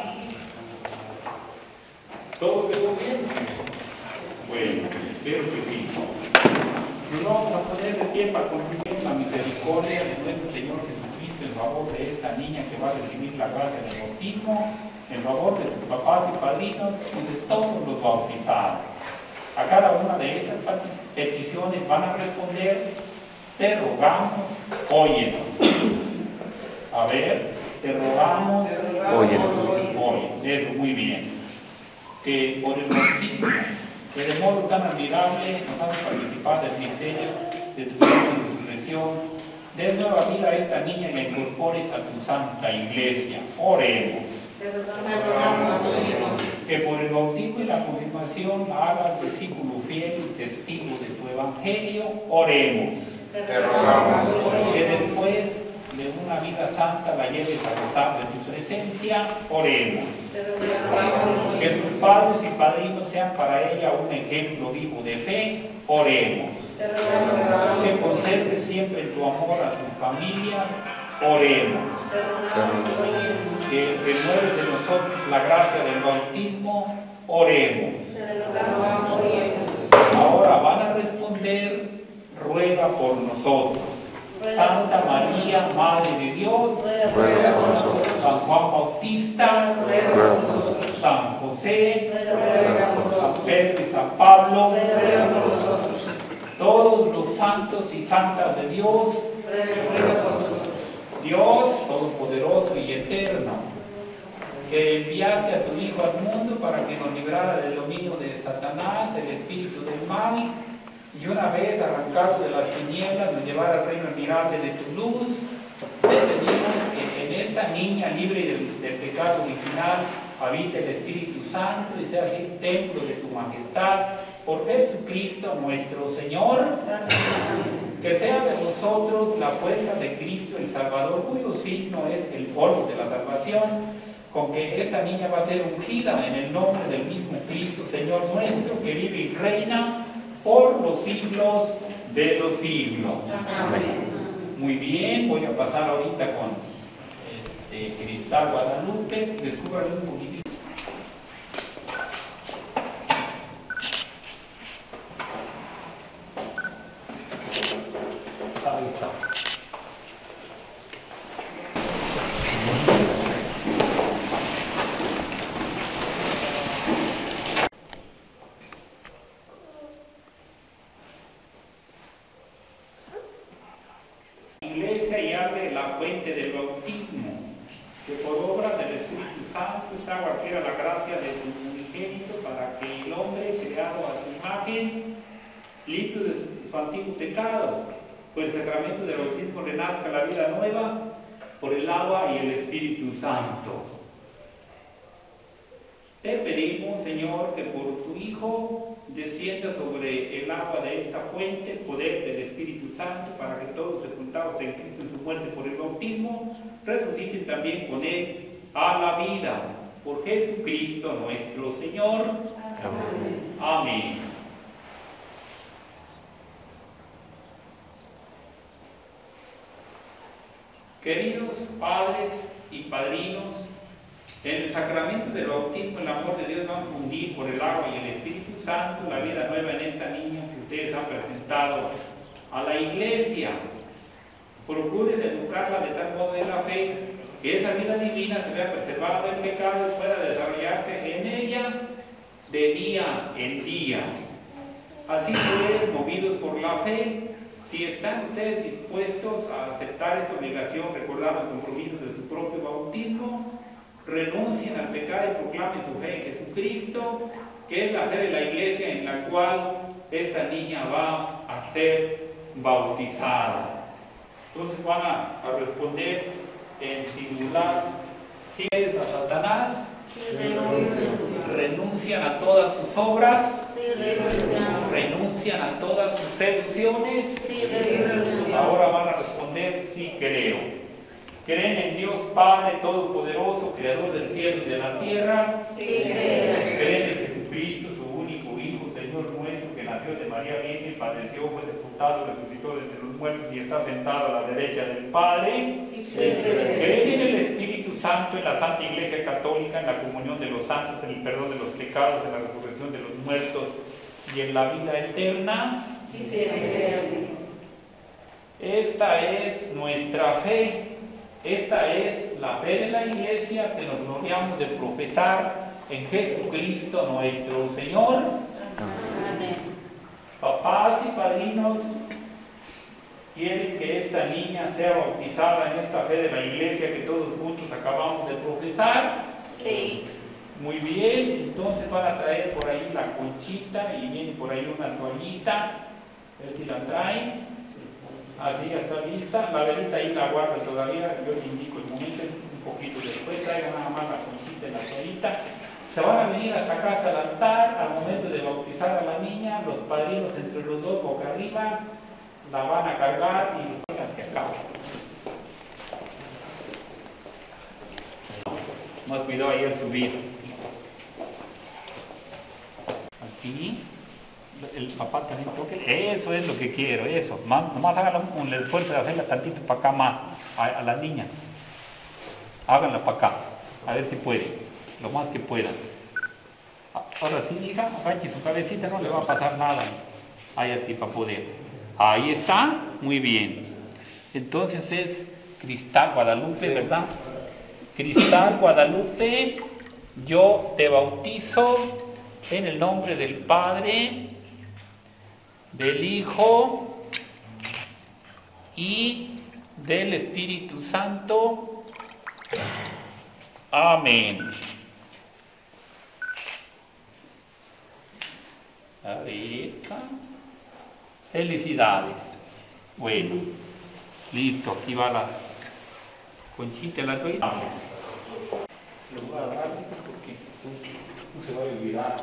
Speaker 5: ¿Todo quedó bien? Bueno, espero que sí. Nos vamos a poner de pie para cumplir la misericordia de nuestro Señor Jesucristo en favor de esta niña que va a recibir la gracia del bautismo, en favor de sus papás y padrinos y de todos los bautizados. A cada una de estas peticiones van a responder: te rogamos, óyenos. A ver, te rogamos,
Speaker 2: óyenos.
Speaker 5: Óyenos. Eso, muy bien. Que por el bautismo, que de modo tan admirable nos hace participar del misterio de tu resurrección, des nueva vida a esta niña y la incorpores a tu santa iglesia. Oremos. Que por el bautismo y la confirmación la hagas discípulo fiel y testigo de tu evangelio. Oremos.
Speaker 4: Te rogamos.
Speaker 5: Que después de una vida santa la lleves a gozar de tu presencia. Oremos. Que sus padres y padrinos sean para ella un ejemplo vivo de fe. Oremos. Que conserves siempre tu amor a sus familias. Oremos. Que renueve de nosotros la gracia del bautismo. Oremos. Ahora van a responder: ruega por nosotros. Santa María, Madre de Dios,
Speaker 2: Ruega por nosotros.
Speaker 5: San Juan Bautista,
Speaker 2: Ruega por nosotros.
Speaker 5: San José, San Pedro y San Pablo, todos los santos y santas de Dios, Dios Todopoderoso y Eterno, que enviaste a tu Hijo al mundo para que nos librara del dominio de Satanás, el espíritu del mal, y una vez arrancado de las tinieblas nos llevara al reino admirable de tu luz. Te pedimos que en esta niña libre del, del pecado original habite el Espíritu Santo y sea así templo de tu majestad, por Jesucristo nuestro Señor. Que sea de vosotros la fuerza de Cristo el Salvador, cuyo signo es el polvo de la salvación, con que esta niña va a ser ungida en el nombre del mismo Cristo, Señor nuestro, que vive y reina por los siglos de los siglos. Amén. Muy bien, voy a pasar ahorita con este, Cristal Guadalupe. Descúbrale un poquitito. Ahí está. Iglesia y abre la fuente del bautismo, que por obra del Espíritu Santo está cualquiera la gracia de tu unigénito, para que el hombre creado a tu imagen, limpio de su antiguo pecado, por el sacramento del bautismo renazca la vida nueva, por el agua y el Espíritu Santo. Te pedimos, Señor, que por tu Hijo descienda sobre el agua de esta fuente el poder del Espíritu Santo, para que todos sepultados en Cristo en su muerte por el bautismo resuciten también con Él a la vida. Por Jesucristo nuestro Señor. Amén. Amén. Queridos padres y padrinos, en el sacramento del bautismo el amor de Dios va a fundir por el agua y el Espíritu Santo la vida nueva en esta niña que ustedes han presentado a la iglesia. Procuren educarla de tal modo en la fe que esa vida divina se vea preservada del pecado y pueda desarrollarse en ella de día en día. Así ustedes, movidos por la fe, si están ustedes dispuestos a aceptar esta obligación, recordando el compromiso de su propio bautismo, renuncien al pecado y proclamen su fe en Jesucristo, que es la fe de la iglesia en la cual esta niña va a ser bautizada. Entonces van a, a responder en singular: si eres a Satanás,
Speaker 3: Sí, renuncian.
Speaker 5: renuncian a todas sus obras,
Speaker 3: Sí, renuncian.
Speaker 5: renuncian a todas sus seducciones.
Speaker 3: Sí, renuncian.
Speaker 5: Ahora van a responder: sí creo. ¿Creen en Dios Padre Todopoderoso, Creador del cielo y de la tierra?
Speaker 3: Sí, creo.
Speaker 5: ¿Creen en Jesucristo, su único Hijo, Señor nuestro, que nació de María Virgen, padeció, fue sepultado, resucitó de entre los muertos y está sentado a la derecha del Padre?
Speaker 3: Sí, creo.
Speaker 5: ¿Creen en el Espíritu Santo, en la Santa Iglesia Católica, en la comunión de los santos, en el perdón de los pecados, en la resurrección de los muertos y en la vida eterna?
Speaker 3: Sí, creo.
Speaker 5: Esta es nuestra fe. Esta es la fe de la iglesia que nos gloriamos de profesar en Jesucristo nuestro Señor.
Speaker 3: Amén.
Speaker 5: Papás y padrinos, quieren que esta niña sea bautizada en esta fe de la iglesia que todos juntos acabamos de profesar.
Speaker 3: Sí.
Speaker 5: Muy bien, entonces van a traer por ahí la conchita y viene por ahí una toallita. A ver si la traen. Así ya está lista. La velita ahí la guardo todavía, yo te indico el momento, un poquito después, traigan nada más la conchita y la toallita. Se van a venir hasta acá, hasta el altar, al momento de bautizar a la niña, los padrinos entre los dos, boca arriba, la van a cargar y los van hacia acá. Más cuidado ahí al subir. Aquí. El papá también toque, eso es lo que quiero, eso, más, nomás háganlo con el esfuerzo de hacerla tantito para acá más, a, a la niña, háganla para acá, a ver si puede, lo más que puedan. Ahora sí, hija, agache su cabecita, no le va a pasar nada, ahí así para poder, ahí está, muy bien. Entonces es Cristal Guadalupe, sí, ¿verdad? Cristal Guadalupe, yo te bautizo en el nombre del Padre, del Hijo y del Espíritu Santo. Amén. Ahí está. Felicidades. Bueno, listo, aquí va la conchita, la toalla. Lo voy a dar porque se va a olvidar.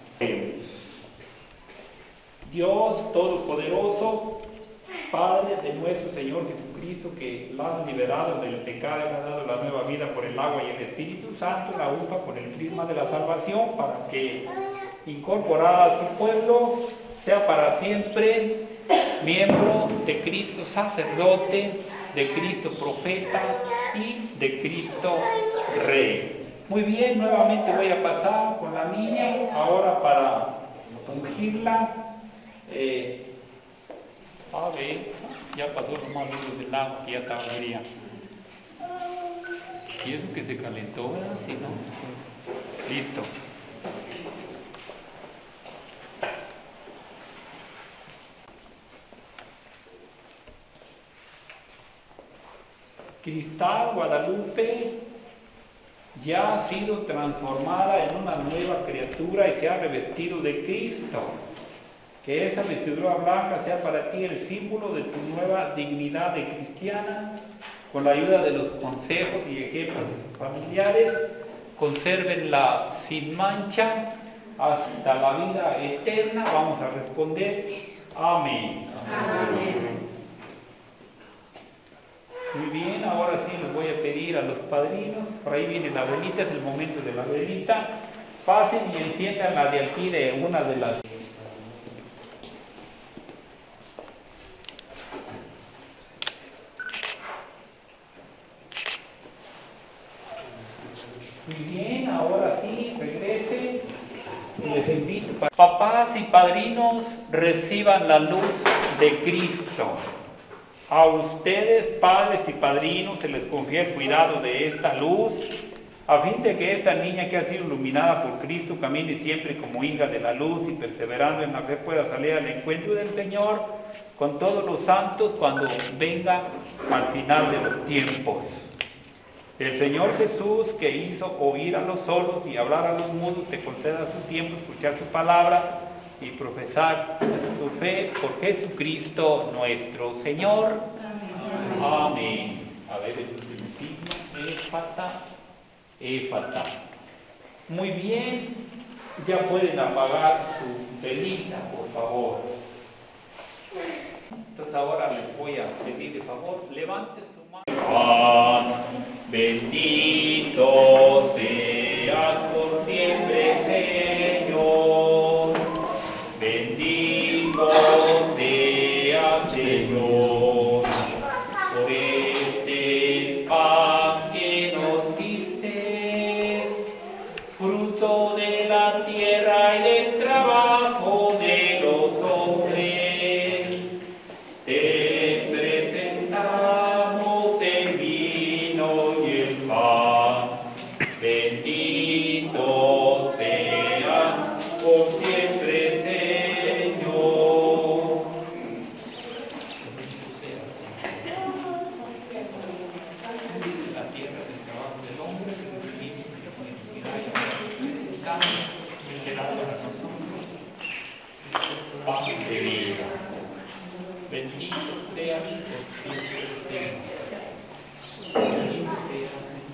Speaker 5: Dios Todopoderoso, Padre de nuestro Señor Jesucristo, que la has liberado del pecado y le has dado la nueva vida por el agua y el Espíritu Santo, la usa por el crisma de la salvación para que, incorporada a su pueblo, sea para siempre miembro de Cristo sacerdote, de Cristo profeta y de Cristo Rey. Muy bien, nuevamente voy a pasar con la niña ahora para ungirla. Eh, a ver, ya pasó los más duros del agua que ya estaba fría. Y eso que se calentó, ¿verdad? Si no, listo. Cristal Guadalupe ya ha sido transformada en una nueva criatura y se ha revestido de Cristo. Que esa vestidura blanca sea para ti el símbolo de tu nueva dignidad de cristiana. Con la ayuda de los consejos y ejemplos de sus familiares, consérvenla sin mancha hasta la vida eterna. Vamos a responder amén.
Speaker 3: Amén.
Speaker 5: Muy bien, ahora sí les voy a pedir a los padrinos, por ahí viene la velita, es el momento de la velita, pasen y enciendan la de aquí de una de las... Muy bien, ahora sí, regresen, les invito, para... Papás y padrinos, reciban la luz de Cristo. A ustedes, padres y padrinos, se les confía el cuidado de esta luz, a fin de que esta niña que ha sido iluminada por Cristo camine siempre como hija de la luz y perseverando en la fe pueda salir al encuentro del Señor con todos los santos cuando venga al final de los tiempos. El Señor Jesús, que hizo oír a los sordos y hablar a los mudos, te conceda a su tiempo escuchar su palabra y profesar su fe por Jesucristo nuestro Señor. Amén. A ver, el último signo, éfata, éfata. Muy bien, ya pueden apagar su velita, por favor. Entonces ahora les voy a pedir de favor, levanten su mano. Bendito seas por siempre, Señor. Bendito sea, Señor, por este pan que nos diste, fruto de la tierra y del trabajo de los hombres. Te presentamos el vino y el pan. Bendito sea por siempre, de vida. Bendito sea por siempre. Bendito sea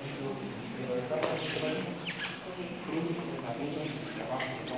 Speaker 5: fruto de la vida y el trabajo de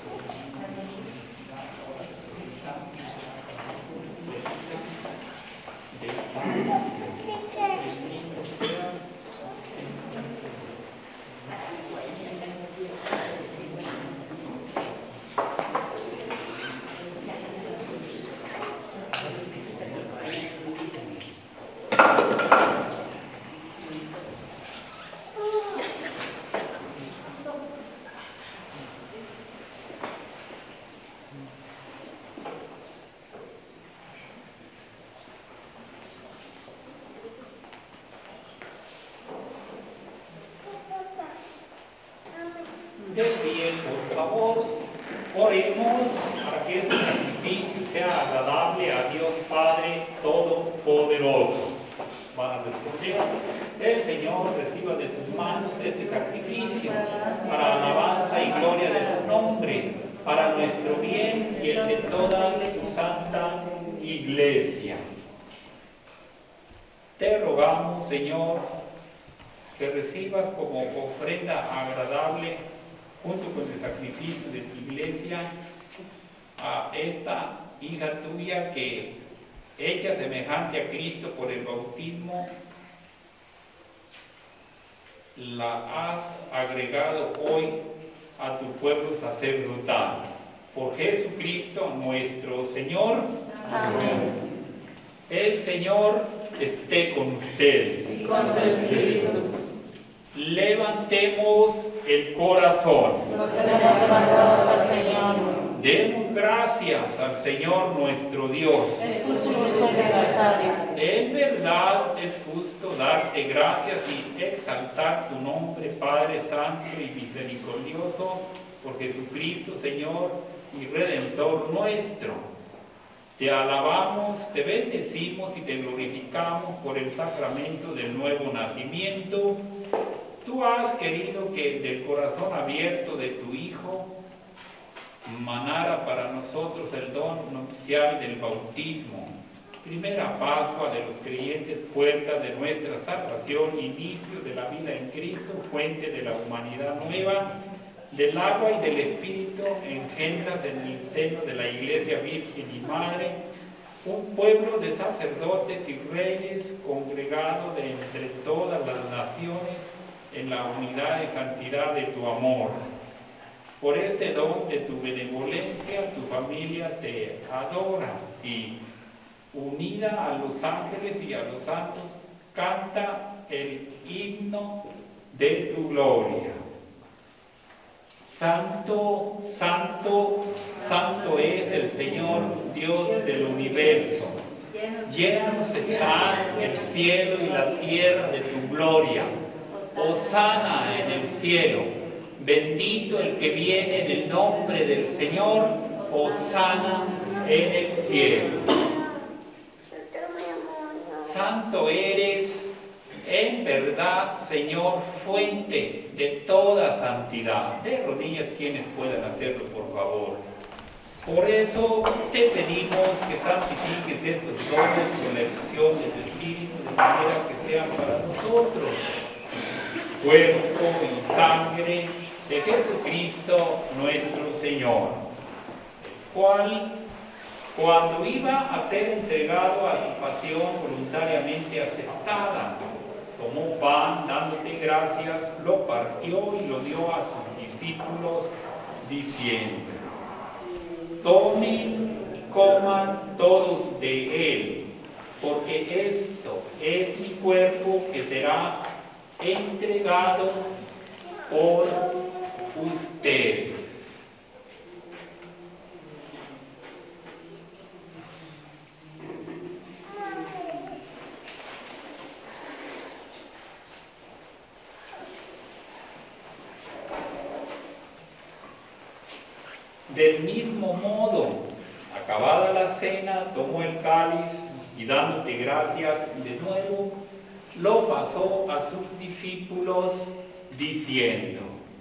Speaker 5: de pie, por favor, oremos para que este sacrificio sea agradable a Dios Padre Todopoderoso. Van a responder, el Señor reciba de tus manos este sacrificio para alabanza y gloria de su nombre, para nuestro bien y el de toda su santa iglesia. Te rogamos, Señor, que recibas como ofrenda agradable junto con el sacrificio de tu iglesia, a esta hija tuya que, hecha semejante a Cristo por el bautismo, la has agregado hoy a tu pueblo sacerdotal. Por Jesucristo nuestro Señor.
Speaker 3: Amén.
Speaker 5: El Señor esté con ustedes.
Speaker 3: Y con su espíritu.
Speaker 5: Levantemos el corazón.
Speaker 3: Lo tenemos levantado al Señor.
Speaker 5: Demos gracias al Señor nuestro Dios.
Speaker 3: Es justo y necesario.
Speaker 5: En verdad es justo darte gracias y exaltar tu nombre, Padre Santo y Misericordioso, por Jesucristo, Señor y Redentor nuestro. Te alabamos, te bendecimos y te glorificamos por el sacramento del nuevo nacimiento. Tú has querido que del corazón abierto de tu Hijo manara para nosotros el don nupcial del bautismo, primera Pascua de los creyentes, puerta de nuestra salvación, inicio de la vida en Cristo, fuente de la humanidad nueva, del agua y del Espíritu, engendras en el seno de la Iglesia Virgen y Madre, un pueblo de sacerdotes y reyes congregado de entre todas las naciones en la unidad y santidad de tu amor. Por este don de tu benevolencia, tu familia te adora y, unida a los ángeles y a los santos, canta el himno de tu gloria. Santo, santo, santo es el Señor Dios del universo. Llenos están el cielo y la tierra de tu gloria. Hosana en el cielo. Bendito el que viene en el nombre del Señor. Hosana en el cielo. Santo eres, en verdad, Señor, fuente de toda santidad. De rodillas quienes puedan hacerlo, por favor. Por eso te pedimos que santifiques estos dones con la efusión de tu Espíritu, de manera que sean para nosotros cuerpo y sangre de Jesucristo nuestro Señor, cual, cuando iba a ser entregado a su pasión voluntariamente aceptada, tomó pan, dándote gracias, lo partió y lo dio a sus discípulos, diciendo: tomen y coman todos de él, porque esto es mi cuerpo que será entregado por ustedes. Del mismo modo, acabada la cena, tomó el cáliz y dándote gracias de nuevo, lo pasó a sus discípulos diciendo: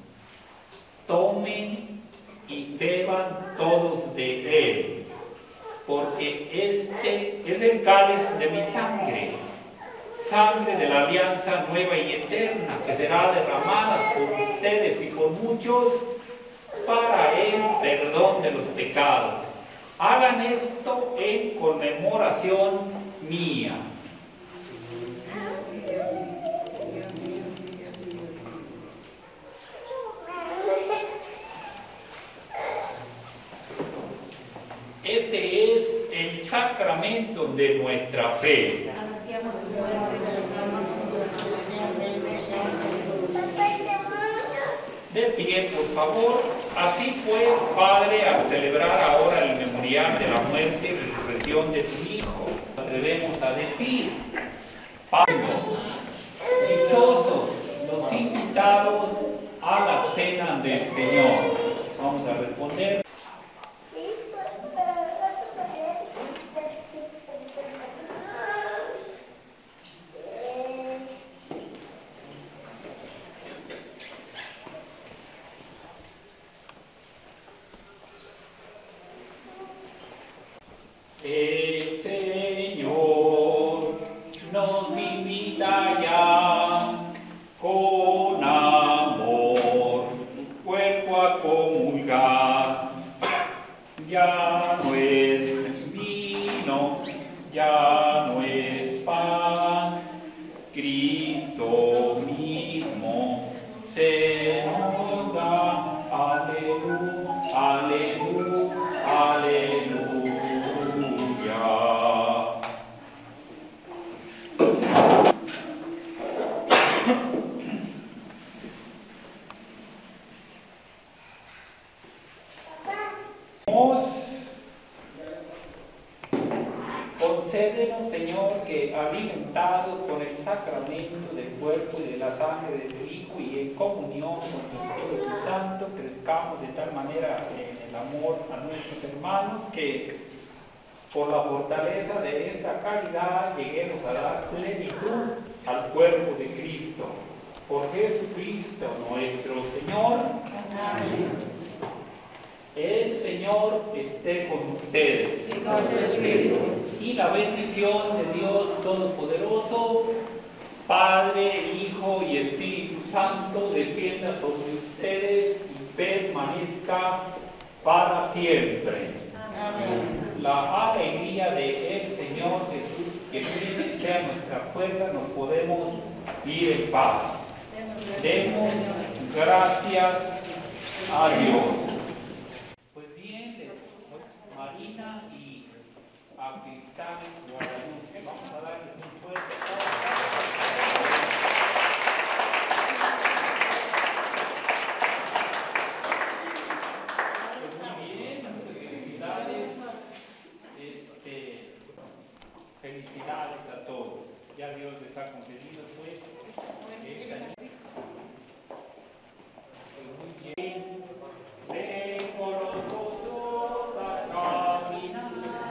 Speaker 5: tomen y beban todos de él, porque este es el cáliz de mi sangre, sangre de la alianza nueva y eterna, que será derramada por ustedes y por muchos para el perdón de los pecados. Hagan esto en conmemoración mía. Este es el sacramento de nuestra fe. De pie, por favor. Así pues, Padre, al celebrar ahora el memorial de la muerte y resurrección de tu Hijo, atrevemos a decir: Padre, dichosos los invitados a la cena del Señor. Vamos a responder. El Señor nos invita ya con amor, cuerpo sacramento del cuerpo y de la sangre de tu Hijo y en comunión con tu Espíritu Santo crezcamos de tal manera en el amor a nuestros hermanos que por la fortaleza de esta caridad lleguemos a dar plenitud al cuerpo de Cristo. Por Jesucristo nuestro Señor. Amén. El Señor esté con ustedes.
Speaker 3: Y con tu espíritu.
Speaker 5: Y la bendición de Dios Todopoderoso, Padre, Hijo y Espíritu Santo, descienda sobre ustedes y permanezca para siempre.
Speaker 3: Amén.
Speaker 5: La alegría de el Señor Jesús que viene sea nuestra fuerza, nos podemos ir en paz. Demos gracias a Dios. Pues bien, Marina y a Cristal Guadalupe, vamos a darles un fuerte pues muy bien, felicidades, este, felicidades a todos. Ya Dios les ha concedido pues esta pues muy bien. Ven con nosotros a caminar,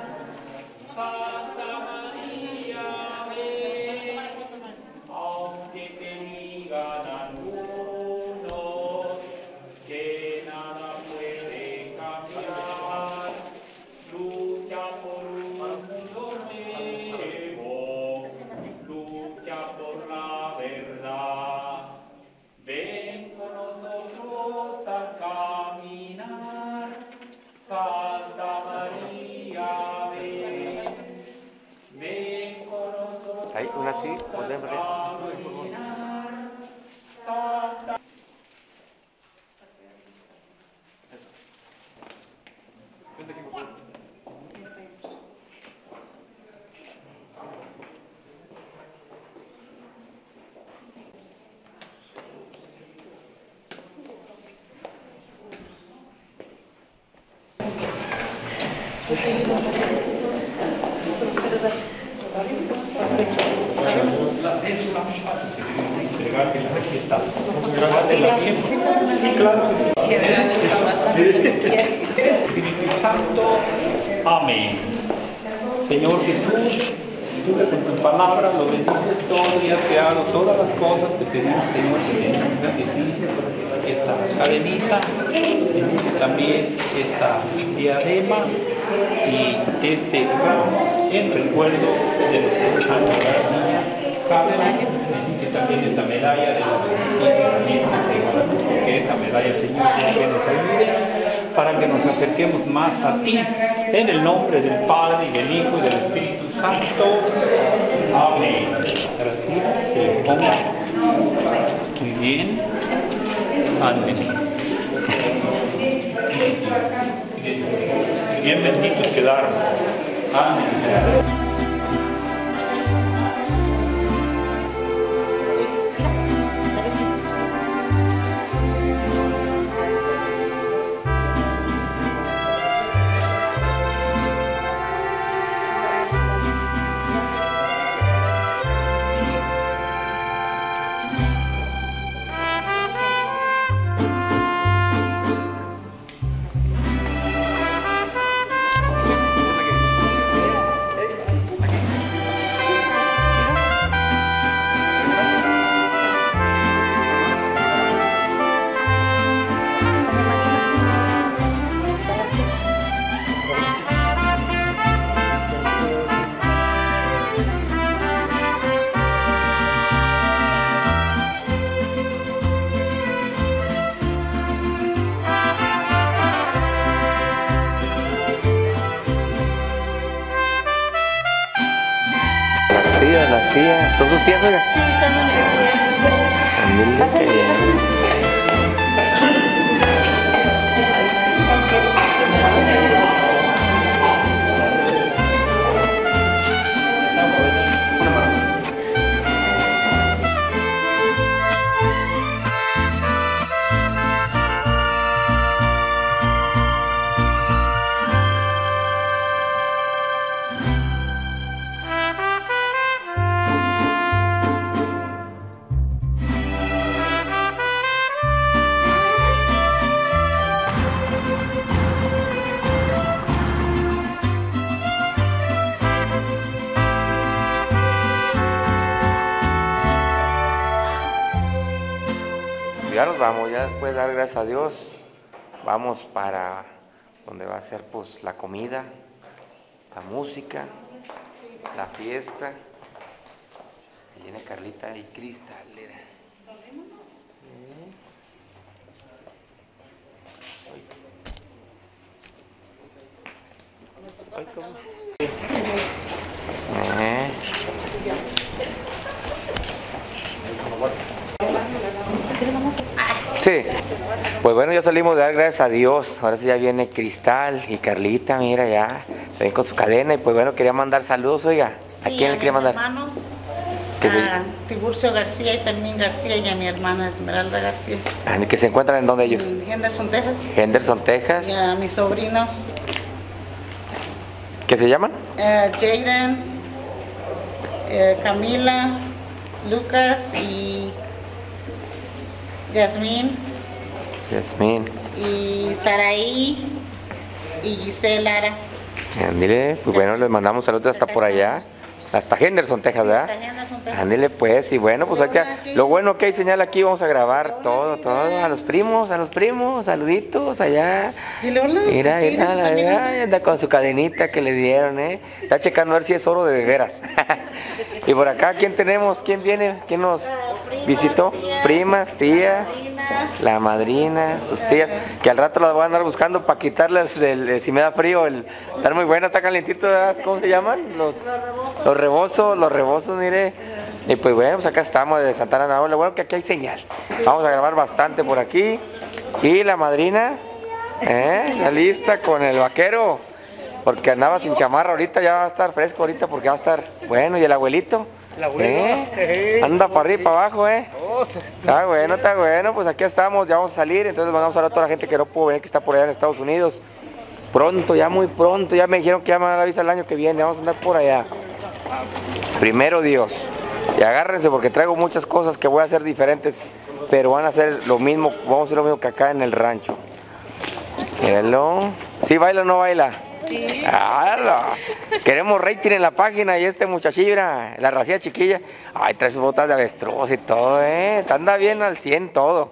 Speaker 5: Santa María, ven, aunque te digan algunos que nada puede cambiar, lucha por un mundo nuevo, lucha por la verdad. Ven con nosotros a caminar, Santa María, ven. Ven con nosotros
Speaker 2: Ahí, una así,
Speaker 5: a
Speaker 2: voltea para allá.
Speaker 5: caminar, Santa la cédula misma que debemos entregar que la receta. Guárdela bien. Sí, claro que sí. Espíritu Santo. Amén. Señor Jesús, tú que con tu palabra lo bendices todo y has creado todas las cosas que pedimos, Señor, que existe esta cadenita, bendice también esta diadema y este ramo en recuerdo de nuestro santo niña Carmen. Bendice también esta medalla de los herramientas de Guadalupe, que esta medalla, Señor, que nos ayude para que nos acerquemos más a ti, en el nombre del Padre, y del Hijo, y del Espíritu Santo. Amén. Gracias. Que le ponga. Muy bien. Amén. Bien benditos quedaron. Amén.
Speaker 2: Las tías, ¿son sus tías, oiga?
Speaker 3: Sí, están en el
Speaker 2: Ándale, qué bien. ya nos vamos, ya después de dar gracias a Dios, vamos para donde va a ser pues la comida, la música, la fiesta. Y viene Carlita y Cristal. Ay, ¿cómo? Eh. Sí, pues bueno, ya salimos de dar gracias a Dios. Ahora sí ya viene Cristal y Carlita, mira ya, ven con su cadena. Y pues bueno, quería mandar saludos, oiga. ¿A
Speaker 7: Sí,
Speaker 2: quién
Speaker 7: a
Speaker 2: le quería
Speaker 7: mis
Speaker 2: mandar?
Speaker 7: hermanos,
Speaker 2: Que se-
Speaker 7: a Tiburcio García y Fermín García y a mi hermana Esmeralda García.
Speaker 2: Ah, que se encuentran en donde ellos.
Speaker 7: En Henderson, Texas.
Speaker 2: Henderson, Texas.
Speaker 7: Y a mis sobrinos,
Speaker 2: ¿Qué se llaman?
Speaker 7: eh, Jaden, eh, Camila, Lucas y Yasmín
Speaker 2: Yasmín.
Speaker 7: y Saraí y Giselle Lara.
Speaker 2: Ándile, pues bueno, les mandamos saludos hasta por allá. Hasta Henderson, Texas,
Speaker 7: Sí,
Speaker 2: ¿verdad?
Speaker 7: hasta Henderson, Texas.
Speaker 2: Ándele pues, y bueno, pues
Speaker 7: Lo
Speaker 2: acá,
Speaker 7: bueno aquí-
Speaker 2: lo bueno que hay señal aquí, vamos a grabar
Speaker 7: Lo bueno
Speaker 2: todo,
Speaker 7: aquí,
Speaker 2: todo,
Speaker 7: mira.
Speaker 2: a los primos, a los primos, saluditos allá.
Speaker 7: Dile hola.
Speaker 2: Mira,
Speaker 7: Mira,
Speaker 2: mira, la
Speaker 7: también.
Speaker 2: verdad, anda con su cadenita que le dieron, ¿eh? Está checando a ver si es oro de veras. Y por acá, ¿quién tenemos? ¿Quién viene? ¿Quién nos
Speaker 7: primos,
Speaker 2: visitó?
Speaker 7: tías,
Speaker 2: Primas, tías,
Speaker 7: madrina.
Speaker 2: la madrina, sus tías, que al rato las voy a andar buscando para quitarles, del, eh, si me da frío, el, estar muy bueno, está calentito, ¿verdad? ¿Cómo se llaman? Los, los rebozos, los rebozos, mire. Y pues bueno, pues acá estamos de Santana Ana. Lo bueno que aquí hay señal. Vamos a grabar bastante por aquí. Y la madrina, ¿eh? Ya lista con el vaquero. Porque andaba sin chamarra ahorita, ya va a estar fresco ahorita porque va a estar bueno. ¿Y el abuelito? ¿Eh? Anda para arriba y para abajo, ¿eh? Está bueno, está bueno, pues aquí estamos, ya vamos a salir, entonces mandamos a toda la gente que no pudo venir, que está por allá en Estados Unidos. Pronto, ya muy pronto, ya me dijeron que ya me van a dar la visa el año que viene, vamos a andar por allá. Primero Dios. Y agárrense porque traigo muchas cosas que voy a hacer diferentes, pero van a hacer lo mismo, vamos a hacer lo mismo que acá en el rancho. Mírenlo. ¿Sí baila o no baila? Sí. Ah, no. Queremos rating en la página y este muchachillo, mira, la racía chiquilla. Ay, trae sus botas de avestruz y todo, eh. Anda bien al cien todo.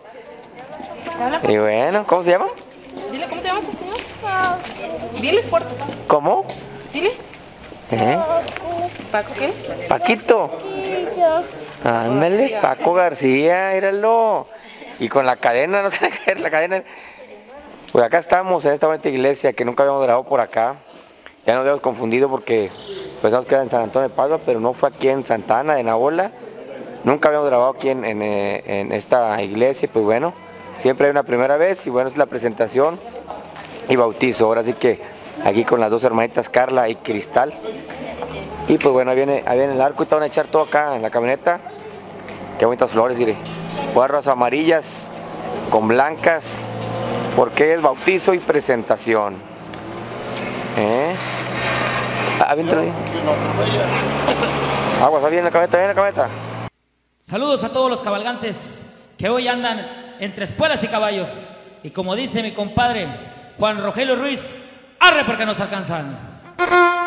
Speaker 2: Y bueno, ¿cómo se llama?
Speaker 3: Dile, ¿cómo te llamas, señor? Dile fuerte.
Speaker 2: ¿Cómo?
Speaker 3: Dile.
Speaker 2: ¿Eh?
Speaker 3: ¿Paco qué?
Speaker 2: Paquito. Ándale, Paco García, míralo. Y con la cadena, no sé qué es la cadena. Pues acá estamos en esta bonita iglesia que nunca habíamos grabado por acá. Ya nos habíamos confundido porque pensamos que era en San Antonio de Padua, pero no fue aquí en Santa Ana, en Nabola. Nunca habíamos grabado aquí en, en, eh, en esta iglesia, pues bueno, siempre hay una primera vez y bueno, es la presentación y bautizo. Ahora sí que aquí con las dos hermanitas Carla y Cristal. Y pues bueno, ahí viene, ahí viene el arco y te van a echar todo acá en la camioneta. Qué bonitas flores, diré. Guarras amarillas con blancas, porque es bautizo y presentación. ¿Eh? Ah, bien, ahí. Agua, está bien en la camioneta, bien en la camioneta.
Speaker 1: Saludos a todos los cabalgantes que hoy andan entre espuelas y caballos. Y como dice mi compadre Juan Rogelio Ruiz, arre porque nos alcanzan.